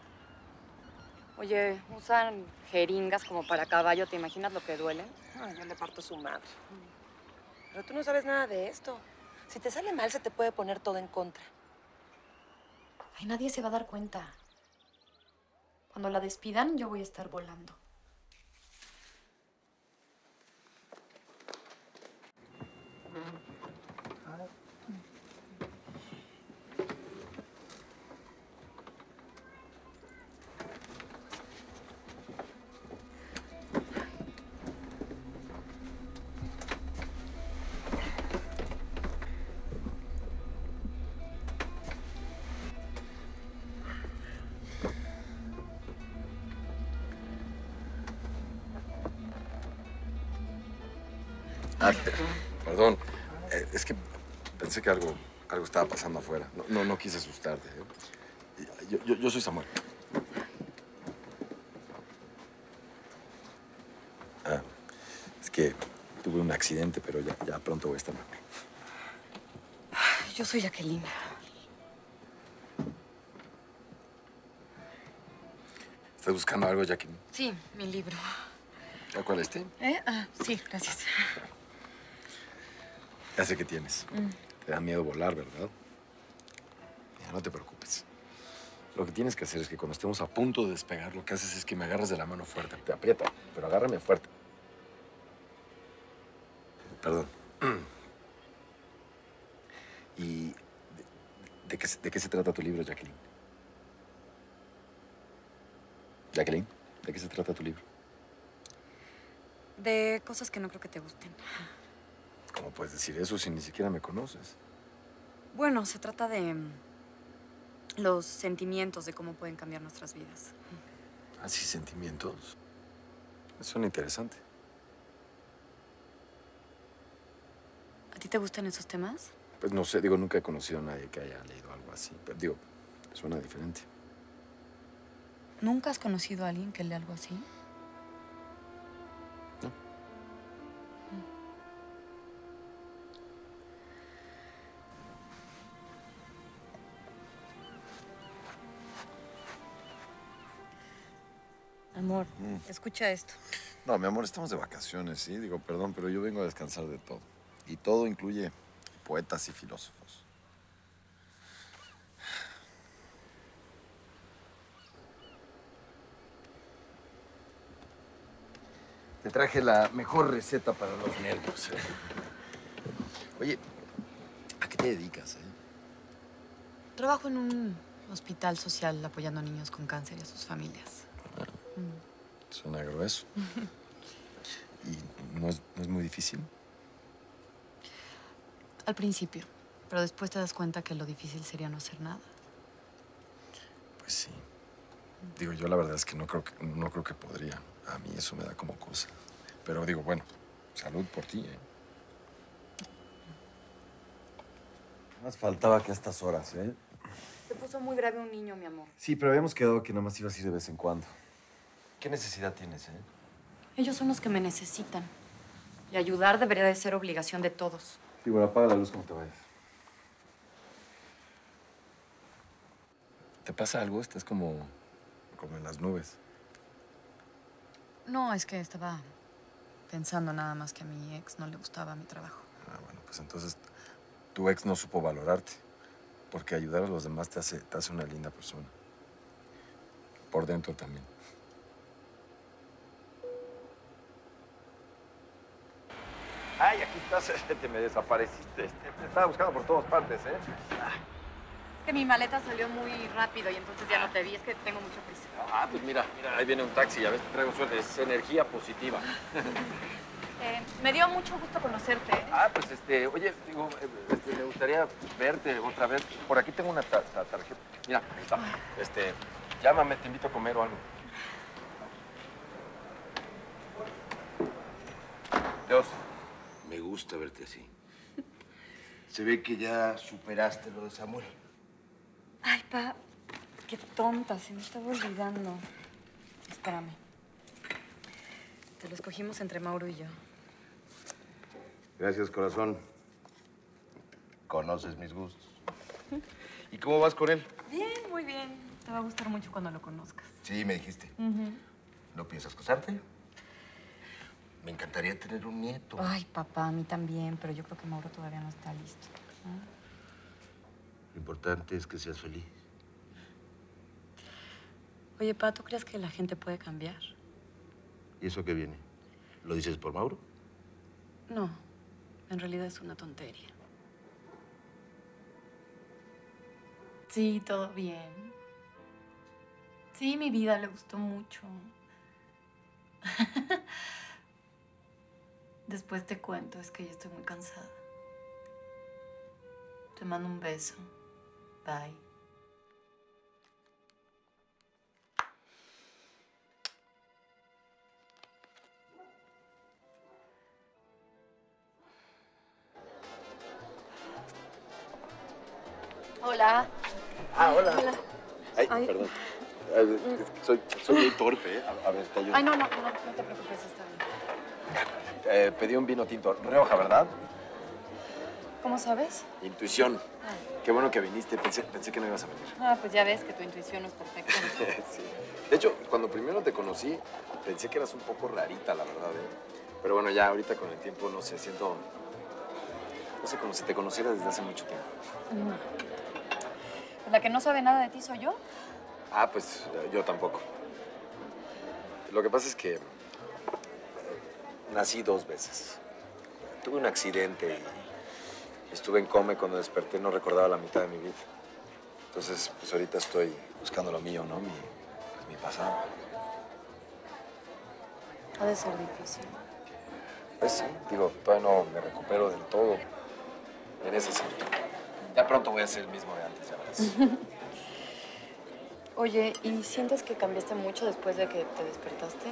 Oye, usan jeringas como para caballo. ¿Te imaginas lo que duelen? Ay, yo le parto su madre. Pero tú no sabes nada de esto. Si te sale mal, se te puede poner todo en contra. Ay, nadie se va a dar cuenta. Cuando la despidan, yo voy a estar volando. Perdón. Es que pensé que algo estaba pasando afuera. No quise asustarte. Yo soy Samuel. Es que tuve un accidente, pero ya pronto voy a estar mejor. Yo soy Jacqueline. ¿Estás buscando algo, Jacqueline? Sí, mi libro. ¿Cuál es este? Sí, gracias. Ya sé que tienes. Te da miedo volar, ¿verdad? Ya, no te preocupes. Lo que tienes que hacer es que cuando estemos a punto de despegar, lo que haces es que me agarras de la mano fuerte. Te aprieta, pero agárrame fuerte. Perdón. ¿Y de qué se trata tu libro, Jacqueline? Jacqueline, ¿de qué se trata tu libro? De cosas que no creo que te gusten. ¿Cómo puedes decir eso si ni siquiera me conoces? Bueno, se trata de los sentimientos, de cómo pueden cambiar nuestras vidas. ¿Así sentimientos? Suena interesante. ¿A ti te gustan esos temas? Pues no sé, nunca he conocido a nadie que haya leído algo así. Pero suena diferente. ¿Nunca has conocido a alguien que lea algo así? No. Amor, escucha esto. No, mi amor, estamos de vacaciones, ¿sí? Perdón, pero yo vengo a descansar de todo. Y todo incluye poetas y filósofos. Te traje la mejor receta para los nervios. Oye, ¿a qué te dedicas, Trabajo en un hospital social apoyando a niños con cáncer y a sus familias. Suena grueso. ¿Y no es muy difícil? Al principio, pero después te das cuenta que lo difícil sería no hacer nada. Pues sí. Yo la verdad es que no creo que podría. A mí eso me da como cosa. Pero bueno, salud por ti, Más faltaba que a estas horas, Se puso muy grave un niño, mi amor. Sí, pero habíamos quedado que nomás ibas a ir de vez en cuando. ¿Qué necesidad tienes, Ellos son los que me necesitan. Y ayudar debería de ser obligación de todos. Sí, bueno, apaga la luz cuando te vayas. ¿Te pasa algo? Estás como en las nubes. No, es que estaba pensando nada más que a mi ex no le gustaba mi trabajo. Bueno, pues entonces tu ex no supo valorarte. Porque ayudar a los demás te hace una linda persona. Por dentro también. Ay, aquí estás. Te me desapareciste. Te estaba buscando por todas partes, Es que mi maleta salió muy rápido y entonces ya no te vi. Es que tengo mucha prisa. Pues mira, ahí viene un taxi. Ya ves, te traigo suerte. Es energía positiva. Me dio mucho gusto conocerte. Pues oye, me gustaría verte otra vez. Por aquí tengo una tarjeta. Mira, ahí está. Llámame, te invito a comer o algo. Dios. Me gusta verte así. Se ve que ya superaste lo de Samuel. Ay, pa, qué tonta, se me estaba olvidando. Espérame. Te lo escogimos entre Mauro y yo. Gracias, corazón. Conoces mis gustos. ¿Y cómo vas con él? Bien, muy bien. Te va a gustar mucho cuando lo conozcas. Sí, me dijiste. ¿No piensas casarte? Me encantaría tener un nieto. Ay, papá, a mí también, pero yo creo que Mauro todavía no está listo. Lo importante es que seas feliz. Oye, pa, ¿tú crees que la gente puede cambiar? ¿Y eso qué viene? ¿Lo dices por Mauro? No, en realidad es una tontería. Sí, todo bien. Sí, mi vida le gustó mucho. Después te cuento, es que ya estoy muy cansada. Te mando un beso. Bye. Hola. Ah, hola. Hola. Ay, Ay. perdón. Soy muy torpe, ¿eh? A ver, te ayudo. Ay, no te preocupes, está bien. Pedí un vino tinto. Rioja, ¿verdad? ¿Cómo sabes? Intuición. Qué bueno que viniste. Pensé que no ibas a venir. Ah, pues ya ves que tu intuición no es perfecta. Sí. De hecho, cuando primero te conocí, pensé que eras un poco rarita, la verdad, ¿eh? Pero bueno, ya ahorita con el tiempo, no sé, siento... No sé, como si te conociera desde hace mucho tiempo. ¿La que no sabe nada de ti soy yo? Ah, pues yo tampoco. Lo que pasa es que nací 2 veces. Tuve un accidente y estuve en coma y cuando desperté no recordaba la mitad de mi vida. Entonces, pues ahorita estoy buscando lo mío, ¿no? Mi pasado. Ha de ser difícil. Pues sí, digo, todavía no me recupero del todo en ese sentido. Ya pronto voy a ser el mismo de antes, ya verás. Oye, ¿y sientes que cambiaste mucho después de que te despertaste?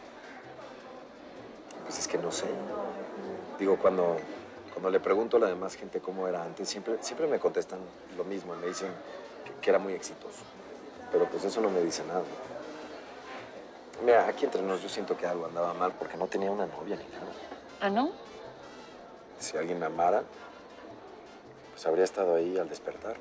Pues es que no sé. Digo, cuando le pregunto a la demás gente cómo era antes, siempre me contestan lo mismo. Me dicen que era muy exitoso. Pero pues eso no me dice nada. Mira, aquí entre nos yo siento que algo andaba mal porque no tenía una novia ni nada. ¿Ah, no? Si alguien me amara, pues habría estado ahí al despertar,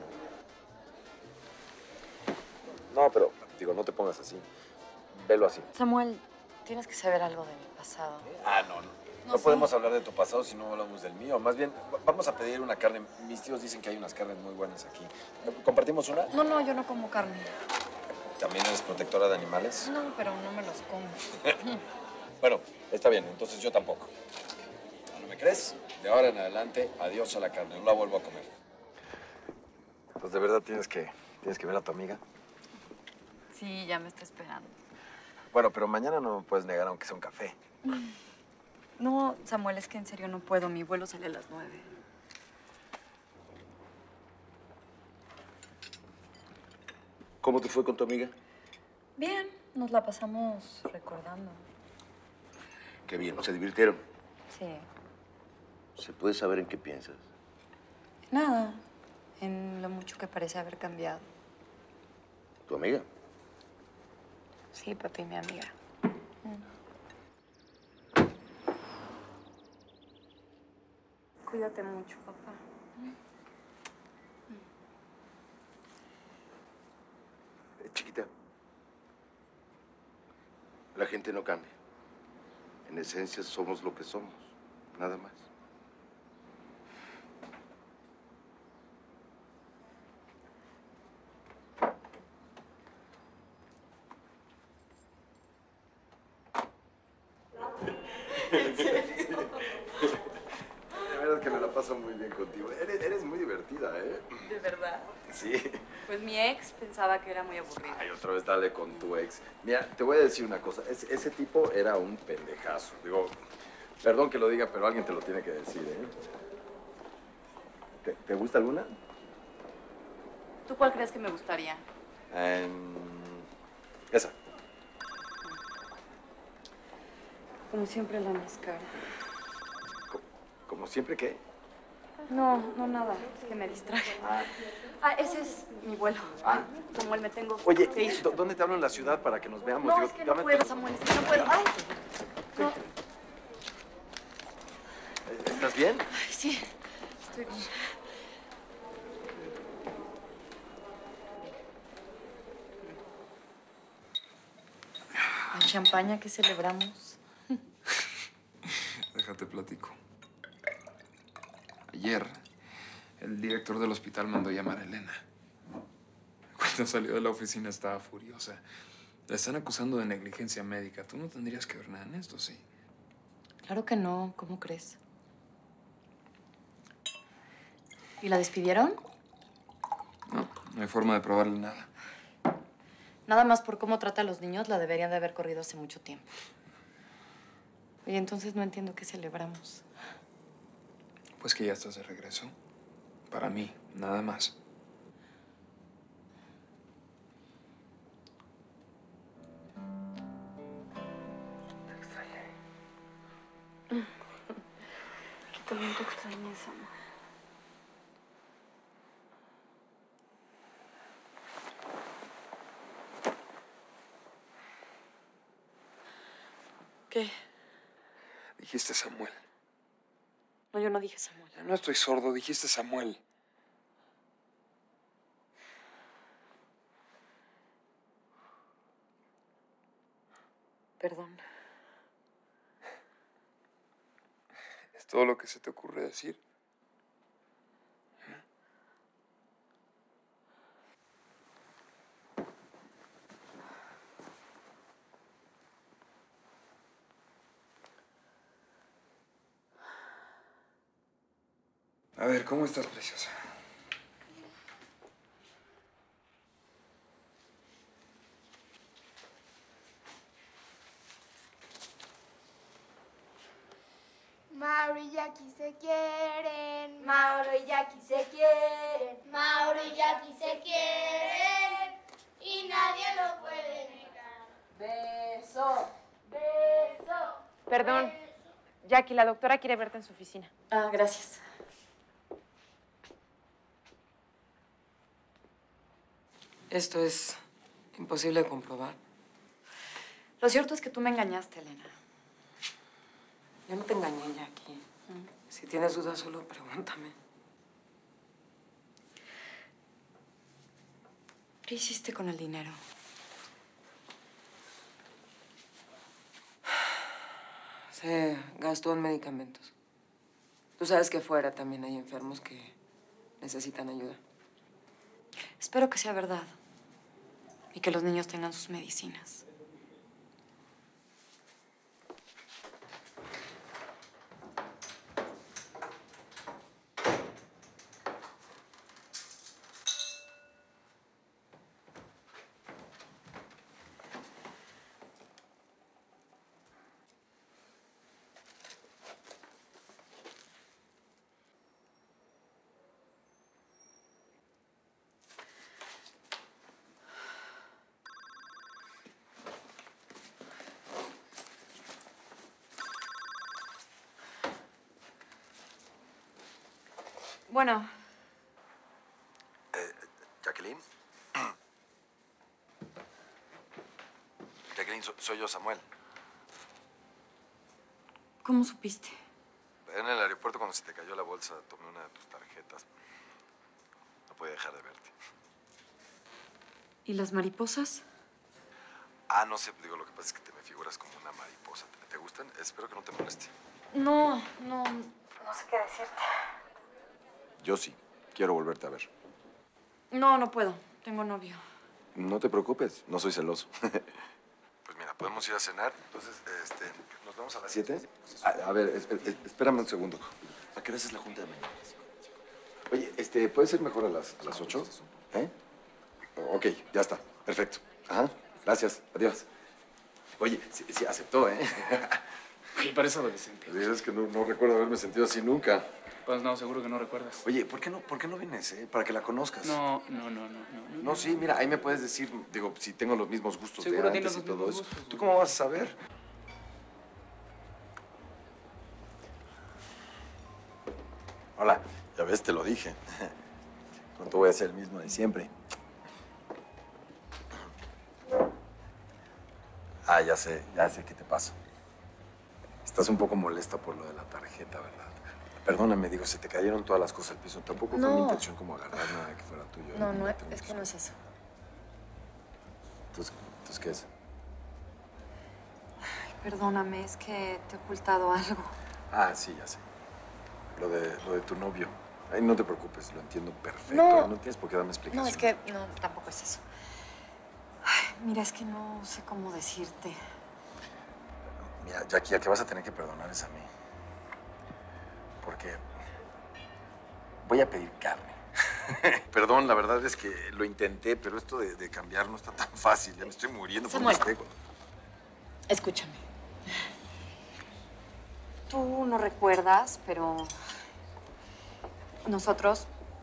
¿no? No, pero digo, no te pongas así. Velo así. Samuel, tienes que saber algo de mi pasado. Ah, no. No sé. podemos hablar de tu pasado si no hablamos del mío. Más bien, vamos a pedir una carne. Mis tíos dicen que hay unas carnes muy buenas aquí. ¿Compartimos una? No, yo no como carne. ¿También eres protectora de animales? No, pero no me los como. Bueno, está bien. Entonces yo tampoco. ¿No me crees? De ahora en adelante, adiós a la carne. No la vuelvo a comer. Pues de verdad tienes que ver a tu amiga. Sí, ya me está esperando. Bueno, pero mañana no me puedes negar aunque sea un café. No, Samuel, es que en serio no puedo. Mi vuelo sale a las 9. ¿Cómo te fue con tu amiga? Bien, nos la pasamos recordando. Qué bien, ¿se divirtieron? Sí. ¿Se puede saber en qué piensas? Nada, en lo mucho que parece haber cambiado. ¿Tu amiga? Sí, papi, mi amiga. Cuídate mucho, papá. Chiquita, la gente no cambia. En esencia somos lo que somos, nada más. ¿En serio? La verdad es que me la paso muy bien contigo. Eres muy divertida, ¿eh? ¿De verdad? Sí. Pues mi ex pensaba que era muy aburrido. Ay, otra vez dale con tu ex. Mira, te voy a decir una cosa. Ese tipo era un pendejazo. Digo, perdón que lo diga, pero alguien te lo tiene que decir, ¿eh? ¿Te gusta alguna? ¿Tú cuál crees que me gustaría? Esa. Como siempre, la más cara. ¿Como siempre qué? No, nada. Es que me distraje. Ese es mi vuelo. Samuel, me tengo Oye, que ir. ¿dónde te hablo en la ciudad para que nos veamos? No, Digo, es que no dame puedo, tu- Samuel, es que no puedo. ¡Ay! No. ¿Estás bien? Ay, sí, estoy bien. La champaña que celebramos. Déjate platico. Ayer, el director del hospital mandó llamar a Elena. Cuando salió de la oficina estaba furiosa. La están acusando de negligencia médica. Tú no tendrías que ver nada en esto, ¿sí? Claro que no, ¿cómo crees? ¿Y la despidieron? No hay forma de probarle nada. Nada más por cómo trata a los niños, la deberían de haber corrido hace mucho tiempo. Oye, entonces no entiendo qué celebramos. Pues que ya estás de regreso. Para mí, nada más. Qué también te extrañé, amor. ¿Qué? Dijiste Samuel. No, yo no dije Samuel. No estoy sordo, dijiste Samuel. Perdón. ¿Es todo lo que se te ocurre decir? A ver, ¿cómo estás, preciosa? Mauro y Jackie se quieren. Mauro y Jackie se quieren. Mauro y Jackie se quieren. Y nadie lo puede negar. Beso. Beso. Perdón, Jackie, la doctora quiere verte en su oficina. Ah, gracias. Esto es imposible de comprobar. Lo cierto es que tú me engañaste, Elena. Yo no te engañé, Jackie. Si tienes dudas, solo pregúntame. ¿Qué hiciste con el dinero? Se gastó en medicamentos. Tú sabes que afuera también hay enfermos que necesitan ayuda. Espero que sea verdad y que los niños tengan sus medicinas. Bueno. Jacqueline. Jacqueline, soy yo, Samuel. ¿Cómo supiste? En el aeropuerto, cuando se te cayó la bolsa, tomé una de tus tarjetas. No podía dejar de verte. ¿Y las mariposas? Ah, no sé, digo, lo que pasa es que te me figuras como una mariposa. ¿Te gustan? Espero que no te moleste. No sé qué decirte. Yo sí. Quiero volverte a ver. No puedo. Tengo novio. No te preocupes, no soy celoso. Pues mira, podemos ir a cenar. Entonces, ¿nos vemos a las 7? A ver, espérame un segundo. ¿A qué hora es la junta de mañana? Oye, ¿puede ser mejor a las 8? ¿Eh? Ok, ya está. Perfecto. Ajá. Gracias. Adiós. Oye, sí aceptó, ¿eh? Y parece adolescente. Es que no recuerdo haberme sentido así nunca. Pues no, seguro que no recuerdas. Oye, ¿por qué no vienes, Para que la conozcas. No. No, sí, mira, ahí me puedes decir, digo, si tengo los mismos gustos de Seguro antes tienes y los todo mismos eso. gustos. ¿Tú cómo vas a saber? Hola, ya ves, te lo dije. Pronto voy a ser el mismo de siempre. Ah, ya sé qué te pasa. Estás un poco molesta por lo de la tarjeta, ¿verdad? Perdóname, digo, se te cayeron todas las cosas al piso. Tampoco fue mi intención como agarrar nada que fuera tuyo. No, es que no es eso. Entonces, ¿qué es? Ay, perdóname, es que te he ocultado algo. Ah, sí, ya sé. Lo de tu novio. Ay, no te preocupes, lo entiendo perfecto. No tienes por qué darme explicación. No, es que no, tampoco es eso. Ay, mira, es que no sé cómo decirte. Mira, Jackie, a que vas a tener que perdonar es a mí. Porque voy a pedir carne. Perdón, la verdad es que lo intenté, pero esto de cambiar no está tan fácil. Ya me estoy muriendo por Samuel, mistake. escúchame. Tú no recuerdas, pero nosotros...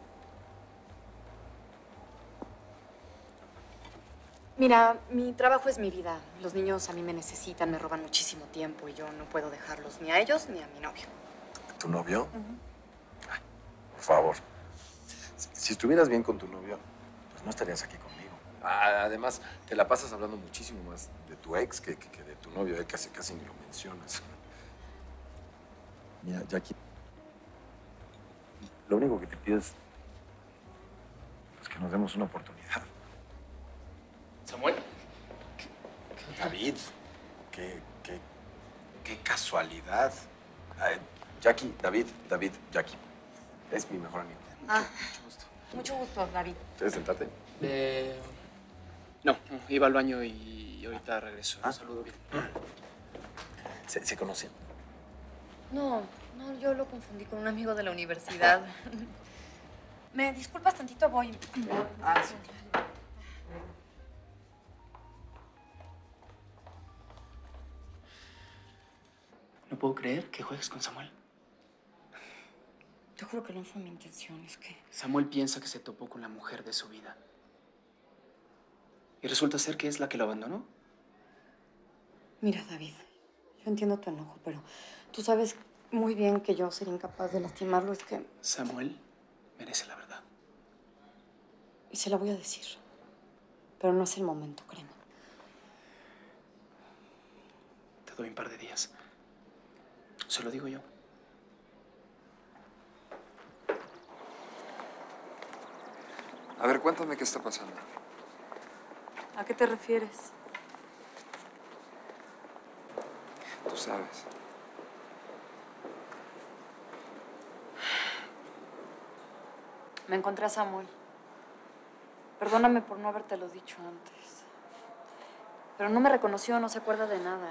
Mira, mi trabajo es mi vida. Los niños a mí me necesitan, me roban muchísimo tiempo y yo no puedo dejarlos ni a ellos ni a mi novio. ¿Tu novio? Ay, por favor. Si estuvieras bien con tu novio, pues no estarías aquí conmigo. Además, te la pasas hablando muchísimo más de tu ex que de tu novio. Casi ni lo mencionas. Mira, Jackie, lo único que te pido es que nos demos una oportunidad. ¿Samuel? David, qué casualidad. Jackie, David, Jackie. Es mi mejor amigo. Mucho gusto, David. ¿Quieres sentarte? No, iba al baño y ahorita regreso. Un saludo bien. ¿Se conocen? No, yo lo confundí con un amigo de la universidad. ¿Me disculpas tantito? Voy. Sí. No puedo creer que juegues con Samuel. Te juro que no fue mi intención, es que... Samuel piensa que se topó con la mujer de su vida. Y resulta ser que es la que lo abandonó. Mira, David, yo entiendo tu enojo, pero tú sabes muy bien que yo sería incapaz de lastimarlo, es que... Samuel merece la verdad. Y se la voy a decir. Pero no es el momento, créeme. Te doy un par de días. Se lo digo yo. A ver, cuéntame qué está pasando. ¿A qué te refieres? Tú sabes. Me encontré a Samuel. Perdóname por no habértelo dicho antes. Pero no me reconoció, no se acuerda de nada.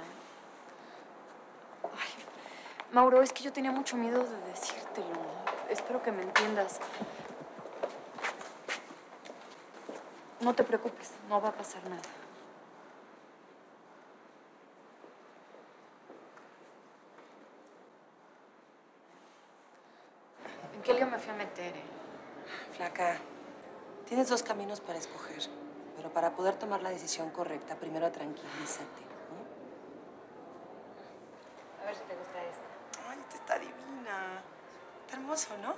Ay, Mauro, es que yo tenía mucho miedo de decírtelo. Espero que me entiendas. No te preocupes, no va a pasar nada. ¿En qué lío me fui a meter, Flaca, tienes dos caminos para escoger. Pero para poder tomar la decisión correcta, primero tranquilízate. A ver si te gusta esta. Ay, esta está divina. Está hermoso, ¿no?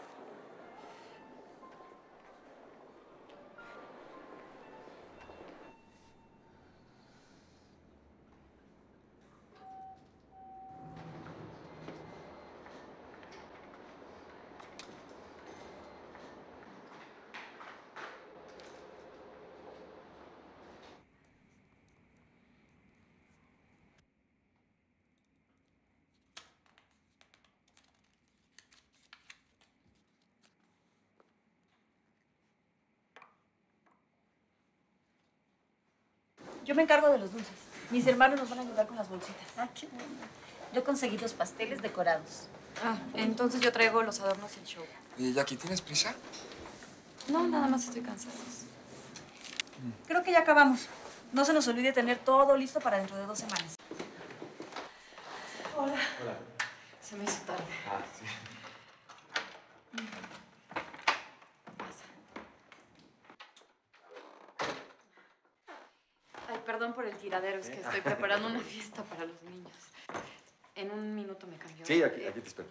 Yo me encargo de los dulces. Mis hermanos nos van a ayudar con las bolsitas. Ah, qué bueno. Yo conseguí 2 pasteles decorados. Ah, entonces yo traigo los adornos y el show. Oye, Jackie, ¿tienes prisa? No, nada más estoy cansada. Creo que ya acabamos. No se nos olvide tener todo listo para dentro de 2 semanas. Hola. Hola. Se me hizo tarde. Ah, sí. Ay, perdón por el tiradero, es que estoy preparando una fiesta para los niños. En un minuto me cambio. Sí, aquí te espero.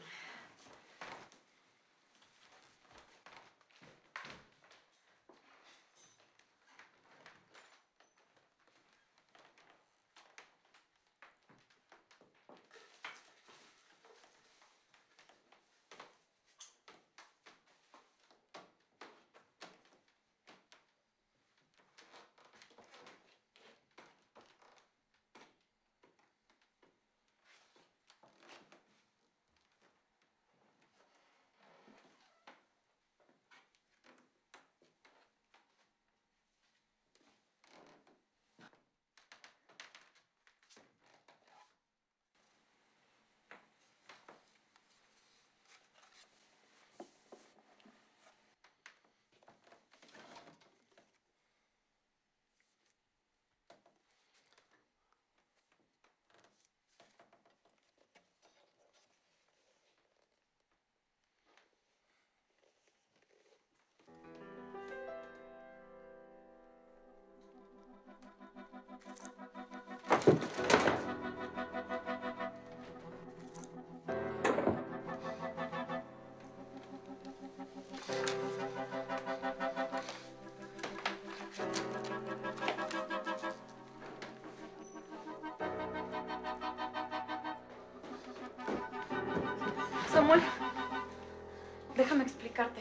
Samuel, déjame explicarte.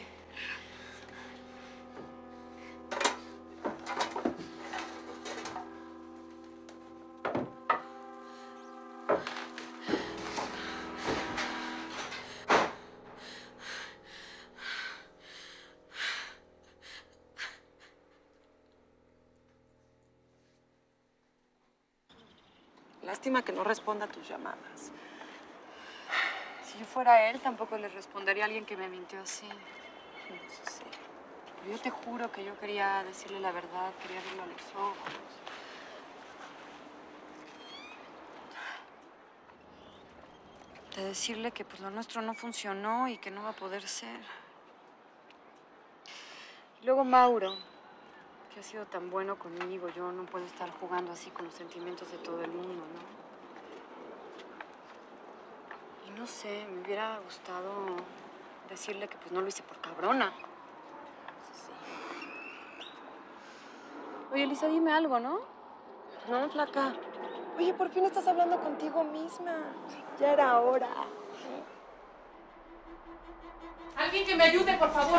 Lástima que no responda a tus llamadas. Si yo fuera él, tampoco le respondería a alguien que me mintió así. No sé. Pero yo te juro que yo quería decirle la verdad, quería verlo a los ojos. De decirle que pues lo nuestro no funcionó y que no va a poder ser. Y luego Mauro, que ha sido tan bueno conmigo, yo no puedo estar jugando así con los sentimientos de todo el mundo, ¿no? Y no sé, me hubiera gustado decirle que pues no lo hice por cabrona. Oye, Elisa, dime algo, ¿no? No, flaca. Oye, por fin estás hablando contigo misma. Ya era hora. Alguien que me ayude, por favor.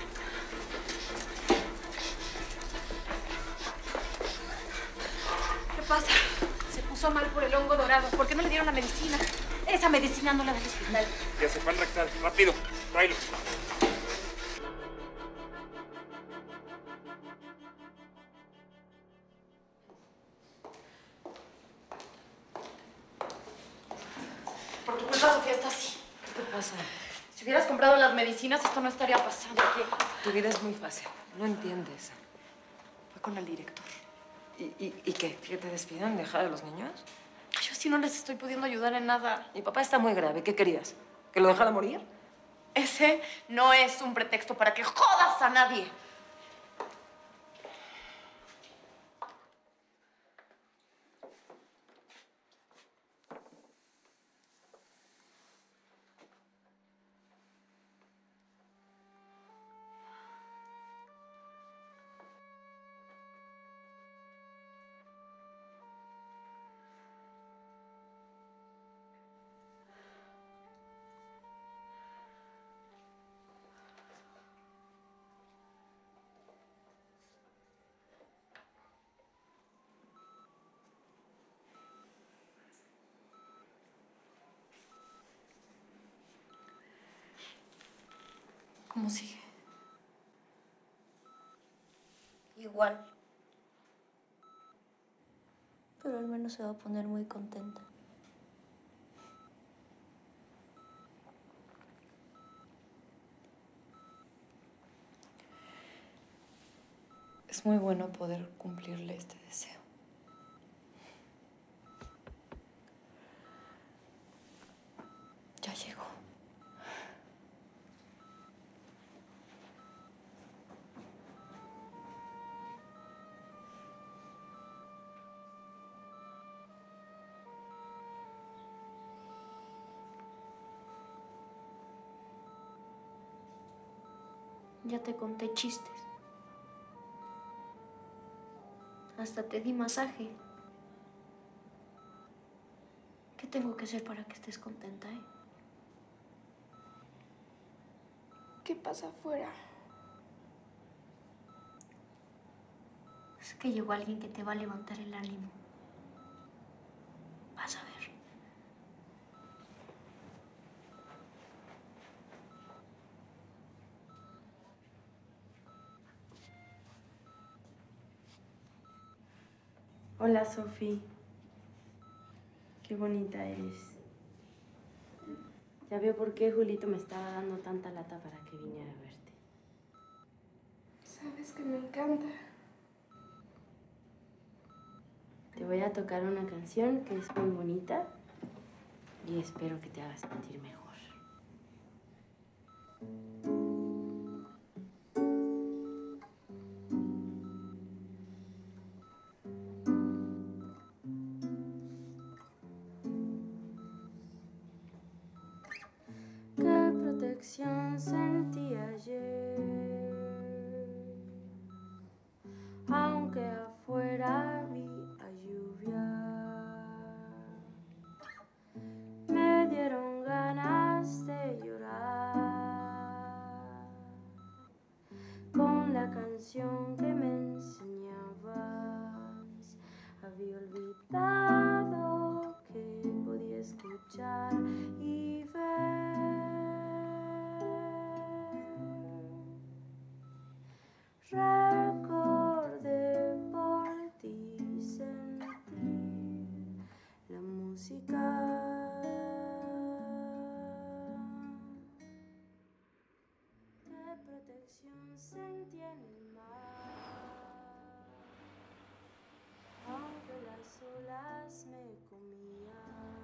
¿Qué pasa? Se puso mal por el hongo dorado. ¿Por qué no le dieron la medicina? Esa medicina no la da el hospital. Ya se fue al rectal. Rápido, tráelo. Por tu culpa, Sofía está así. ¿Qué te pasa? Si hubieras comprado las medicinas, esto no estaría pasando. Tu vida es muy fácil. No entiendes. Fue con el director. ¿Y qué? ¿Que te despidan? ¿Dejar a los niños? Yo sí no les estoy pudiendo ayudar en nada. Mi papá está muy grave. ¿Qué querías? ¿Que lo dejara morir? Ese no es un pretexto para que jodas a nadie. ¿Cómo sigue? Igual. Pero al menos se va a poner muy contenta. Es muy bueno poder cumplirle este deseo. Ya llegó. Ya te conté chistes. Hasta te di masaje. ¿Qué tengo que hacer para que estés contenta, eh? ¿Qué pasa afuera? Es que llegó alguien que te va a levantar el ánimo. Vas a ver. Hola, Sofi. Qué bonita eres. Ya veo por qué Julito me estaba dando tanta lata para que viniera a verte. Sabes que me encanta. Te voy a tocar una canción que es muy bonita y espero que te haga sentir mejor. ¿Qué protección sentí ayer? Aunque afuera vi a lluvia, me dieron ganas de canción que me enseñabas. Había olvidado que podía escuchar y ver. Recordé por ti sentir la música. Protección sentí en el mar, aunque las olas me comían.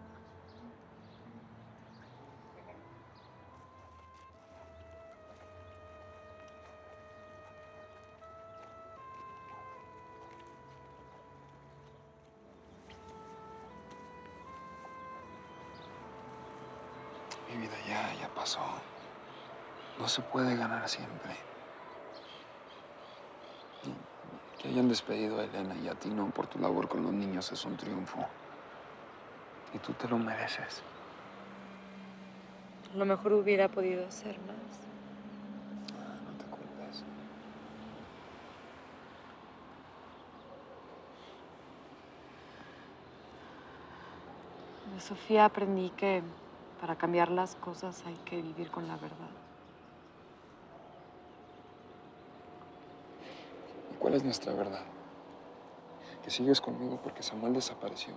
Mi vida ya pasó. No se puede ganar siempre. Que hayan despedido a Elena y a ti no por tu labor con los niños es un triunfo. Y tú te lo mereces. A lo mejor hubiera podido hacer más. No te culpes. De Sofía aprendí que para cambiar las cosas hay que vivir con la verdad. ¿Y cuál es nuestra verdad? Que sigues conmigo porque Samuel desapareció.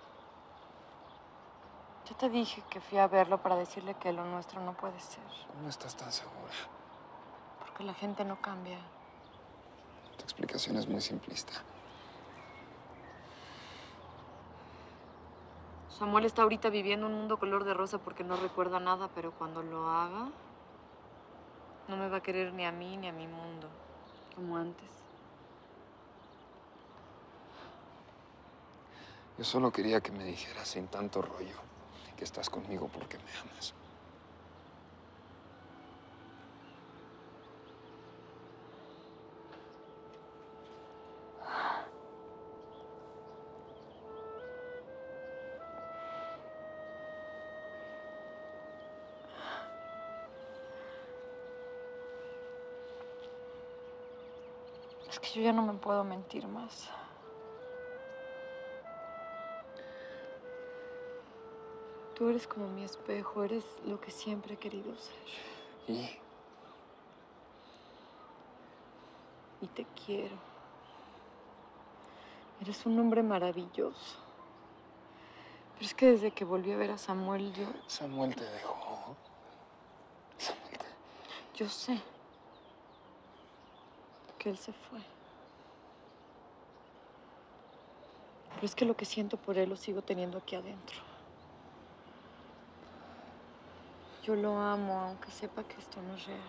Yo te dije que fui a verlo para decirle que lo nuestro no puede ser. ¿Cómo estás tan segura? Porque la gente no cambia. Tu explicación es muy simplista. Samuel está ahorita viviendo un mundo color de rosa porque no recuerda nada, pero cuando lo haga, no me va a querer ni a mí ni a mi mundo, como antes. Yo solo quería que me dijeras sin tanto rollo que estás conmigo porque me amas. Es que yo ya no me puedo mentir más. Tú eres como mi espejo, eres lo que siempre he querido ser. ¿Y? Y te quiero. Eres un hombre maravilloso. Pero es que desde que volví a ver a Samuel, Samuel te dejó. Yo sé que él se fue. Pero es que lo que siento por él lo sigo teniendo aquí adentro. Yo lo amo, aunque sepa que esto no es real.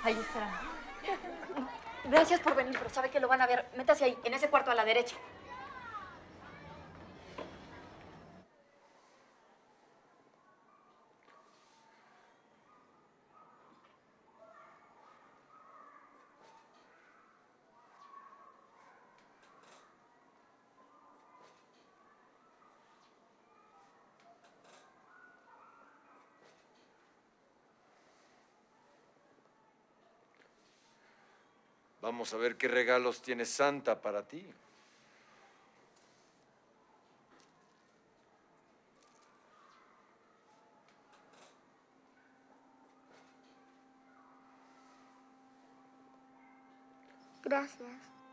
Ahí espera. Gracias por venir, pero sabe que lo van a ver. Métase ahí, en ese cuarto a la derecha. Vamos a ver qué regalos tiene Santa para ti. Gracias.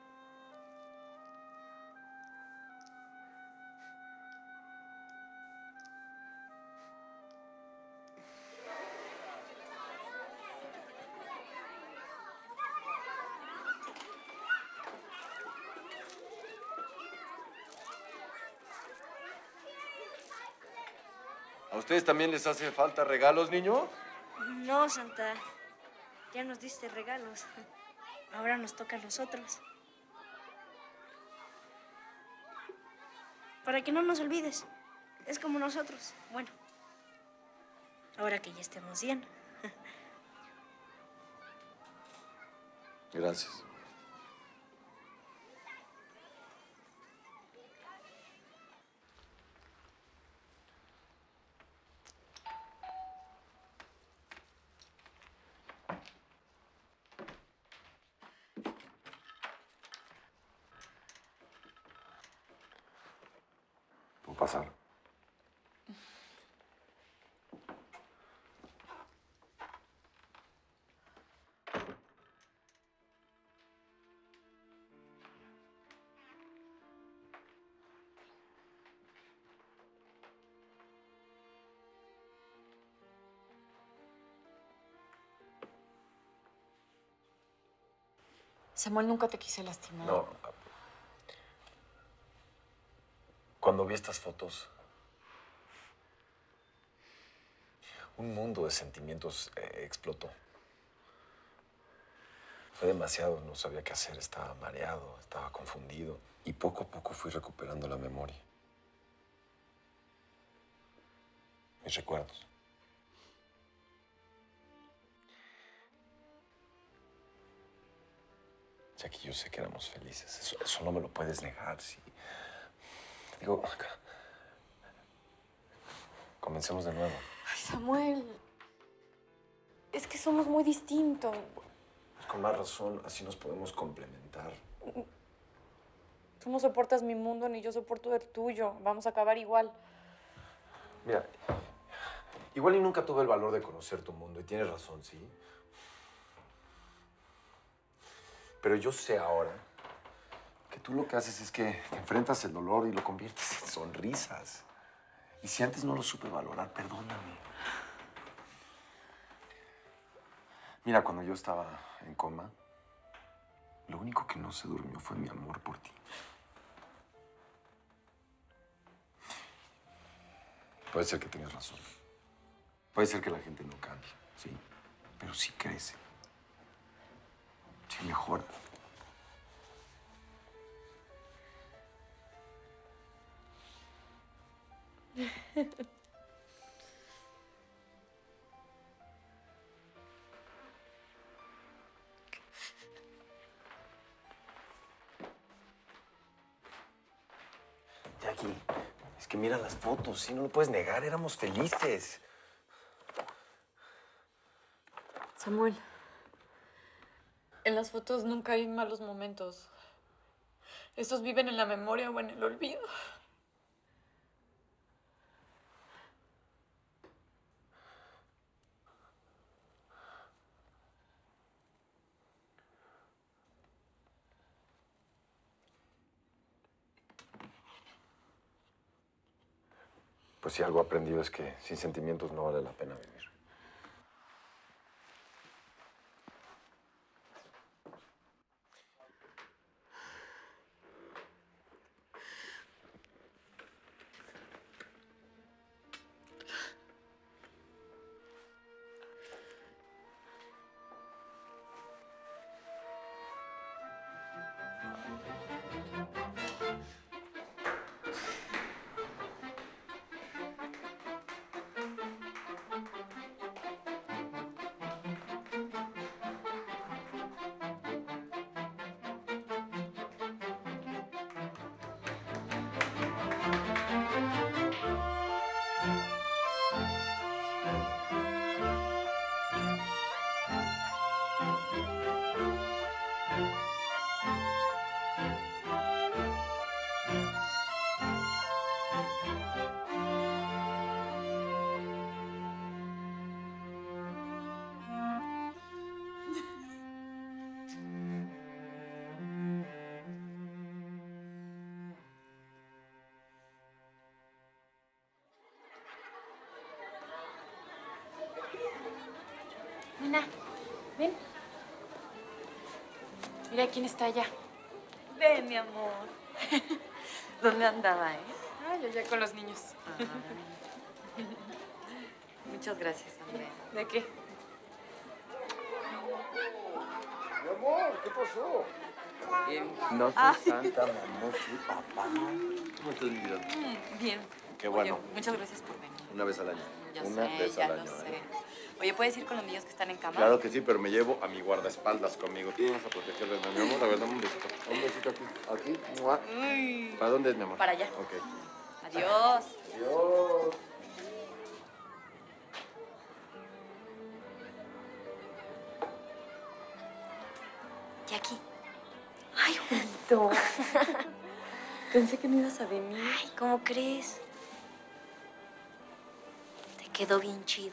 ¿A ustedes también les hace falta regalos, niño? No, Santa. Ya nos diste regalos. Ahora nos toca a nosotros. Para que no nos olvides. Es como nosotros. Bueno, ahora que ya estemos bien. Gracias. ¿Puedo pasar? Samuel, nunca te quise lastimar. No. Cuando vi estas fotos, un mundo de sentimientos explotó. Fue demasiado, no sabía qué hacer, estaba mareado, estaba confundido. Y poco a poco fui recuperando la memoria. Mis recuerdos. Jackie, yo sé que éramos felices. Eso no me lo puedes negar, sí. Digo, comencemos de nuevo. Ay, Samuel. Es que somos muy distintos. Pues con más razón, así nos podemos complementar. Tú no soportas mi mundo ni yo soporto el tuyo. Vamos a acabar igual. Mira, igual y nunca tuve el valor de conocer tu mundo, y tienes razón, ¿sí? Pero yo sé ahora que tú lo que haces es que te enfrentas el dolor y lo conviertes en sonrisas. Y si antes no lo supe valorar, perdóname. Mira, cuando yo estaba en coma, lo único que no se durmió fue mi amor por ti. Puede ser que tengas razón. Puede ser que la gente no cambie, sí. Pero sí crece. Sí mejora. Jackie, es que mira las fotos, sí, no lo puedes negar, éramos felices. Samuel, en las fotos nunca hay malos momentos. Estos viven en la memoria o en el olvido. Pues si algo he aprendido es que sin sentimientos no vale la pena vivir. Mina, ven. Mira quién está allá. Ven, mi amor. ¿Dónde andaba, Ay, allá con los niños. Muchas gracias, Andrea. ¿De qué? Mi amor, ¿qué pasó? Bien. No soy Ah. santa, no soy papá. ¿Cómo estás, mi vida? Bien. Qué bueno. Oye, muchas gracias por venir. Una vez al año. Ya Una sé, vez ya al lo año. sé. Oye, ¿puedes ir con los niños que están en cama? Claro que sí, pero me llevo a mi guardaespaldas conmigo. Tú vas a protegerme, mi amor. A ver, dame un besito. Un besito aquí. Aquí. ¡Mua! Uy. ¿Para dónde es, mi amor? Para allá. Ok. Adiós. Adiós. Jackie. Ay, Julito. Pensé que no ibas a venir. Ay, ¿cómo crees? Te quedó bien chido.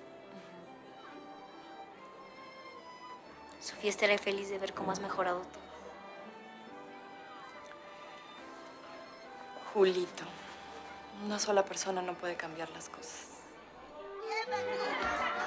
Sofía estará feliz de ver cómo has mejorado tú. Julito. Una sola persona no puede cambiar las cosas.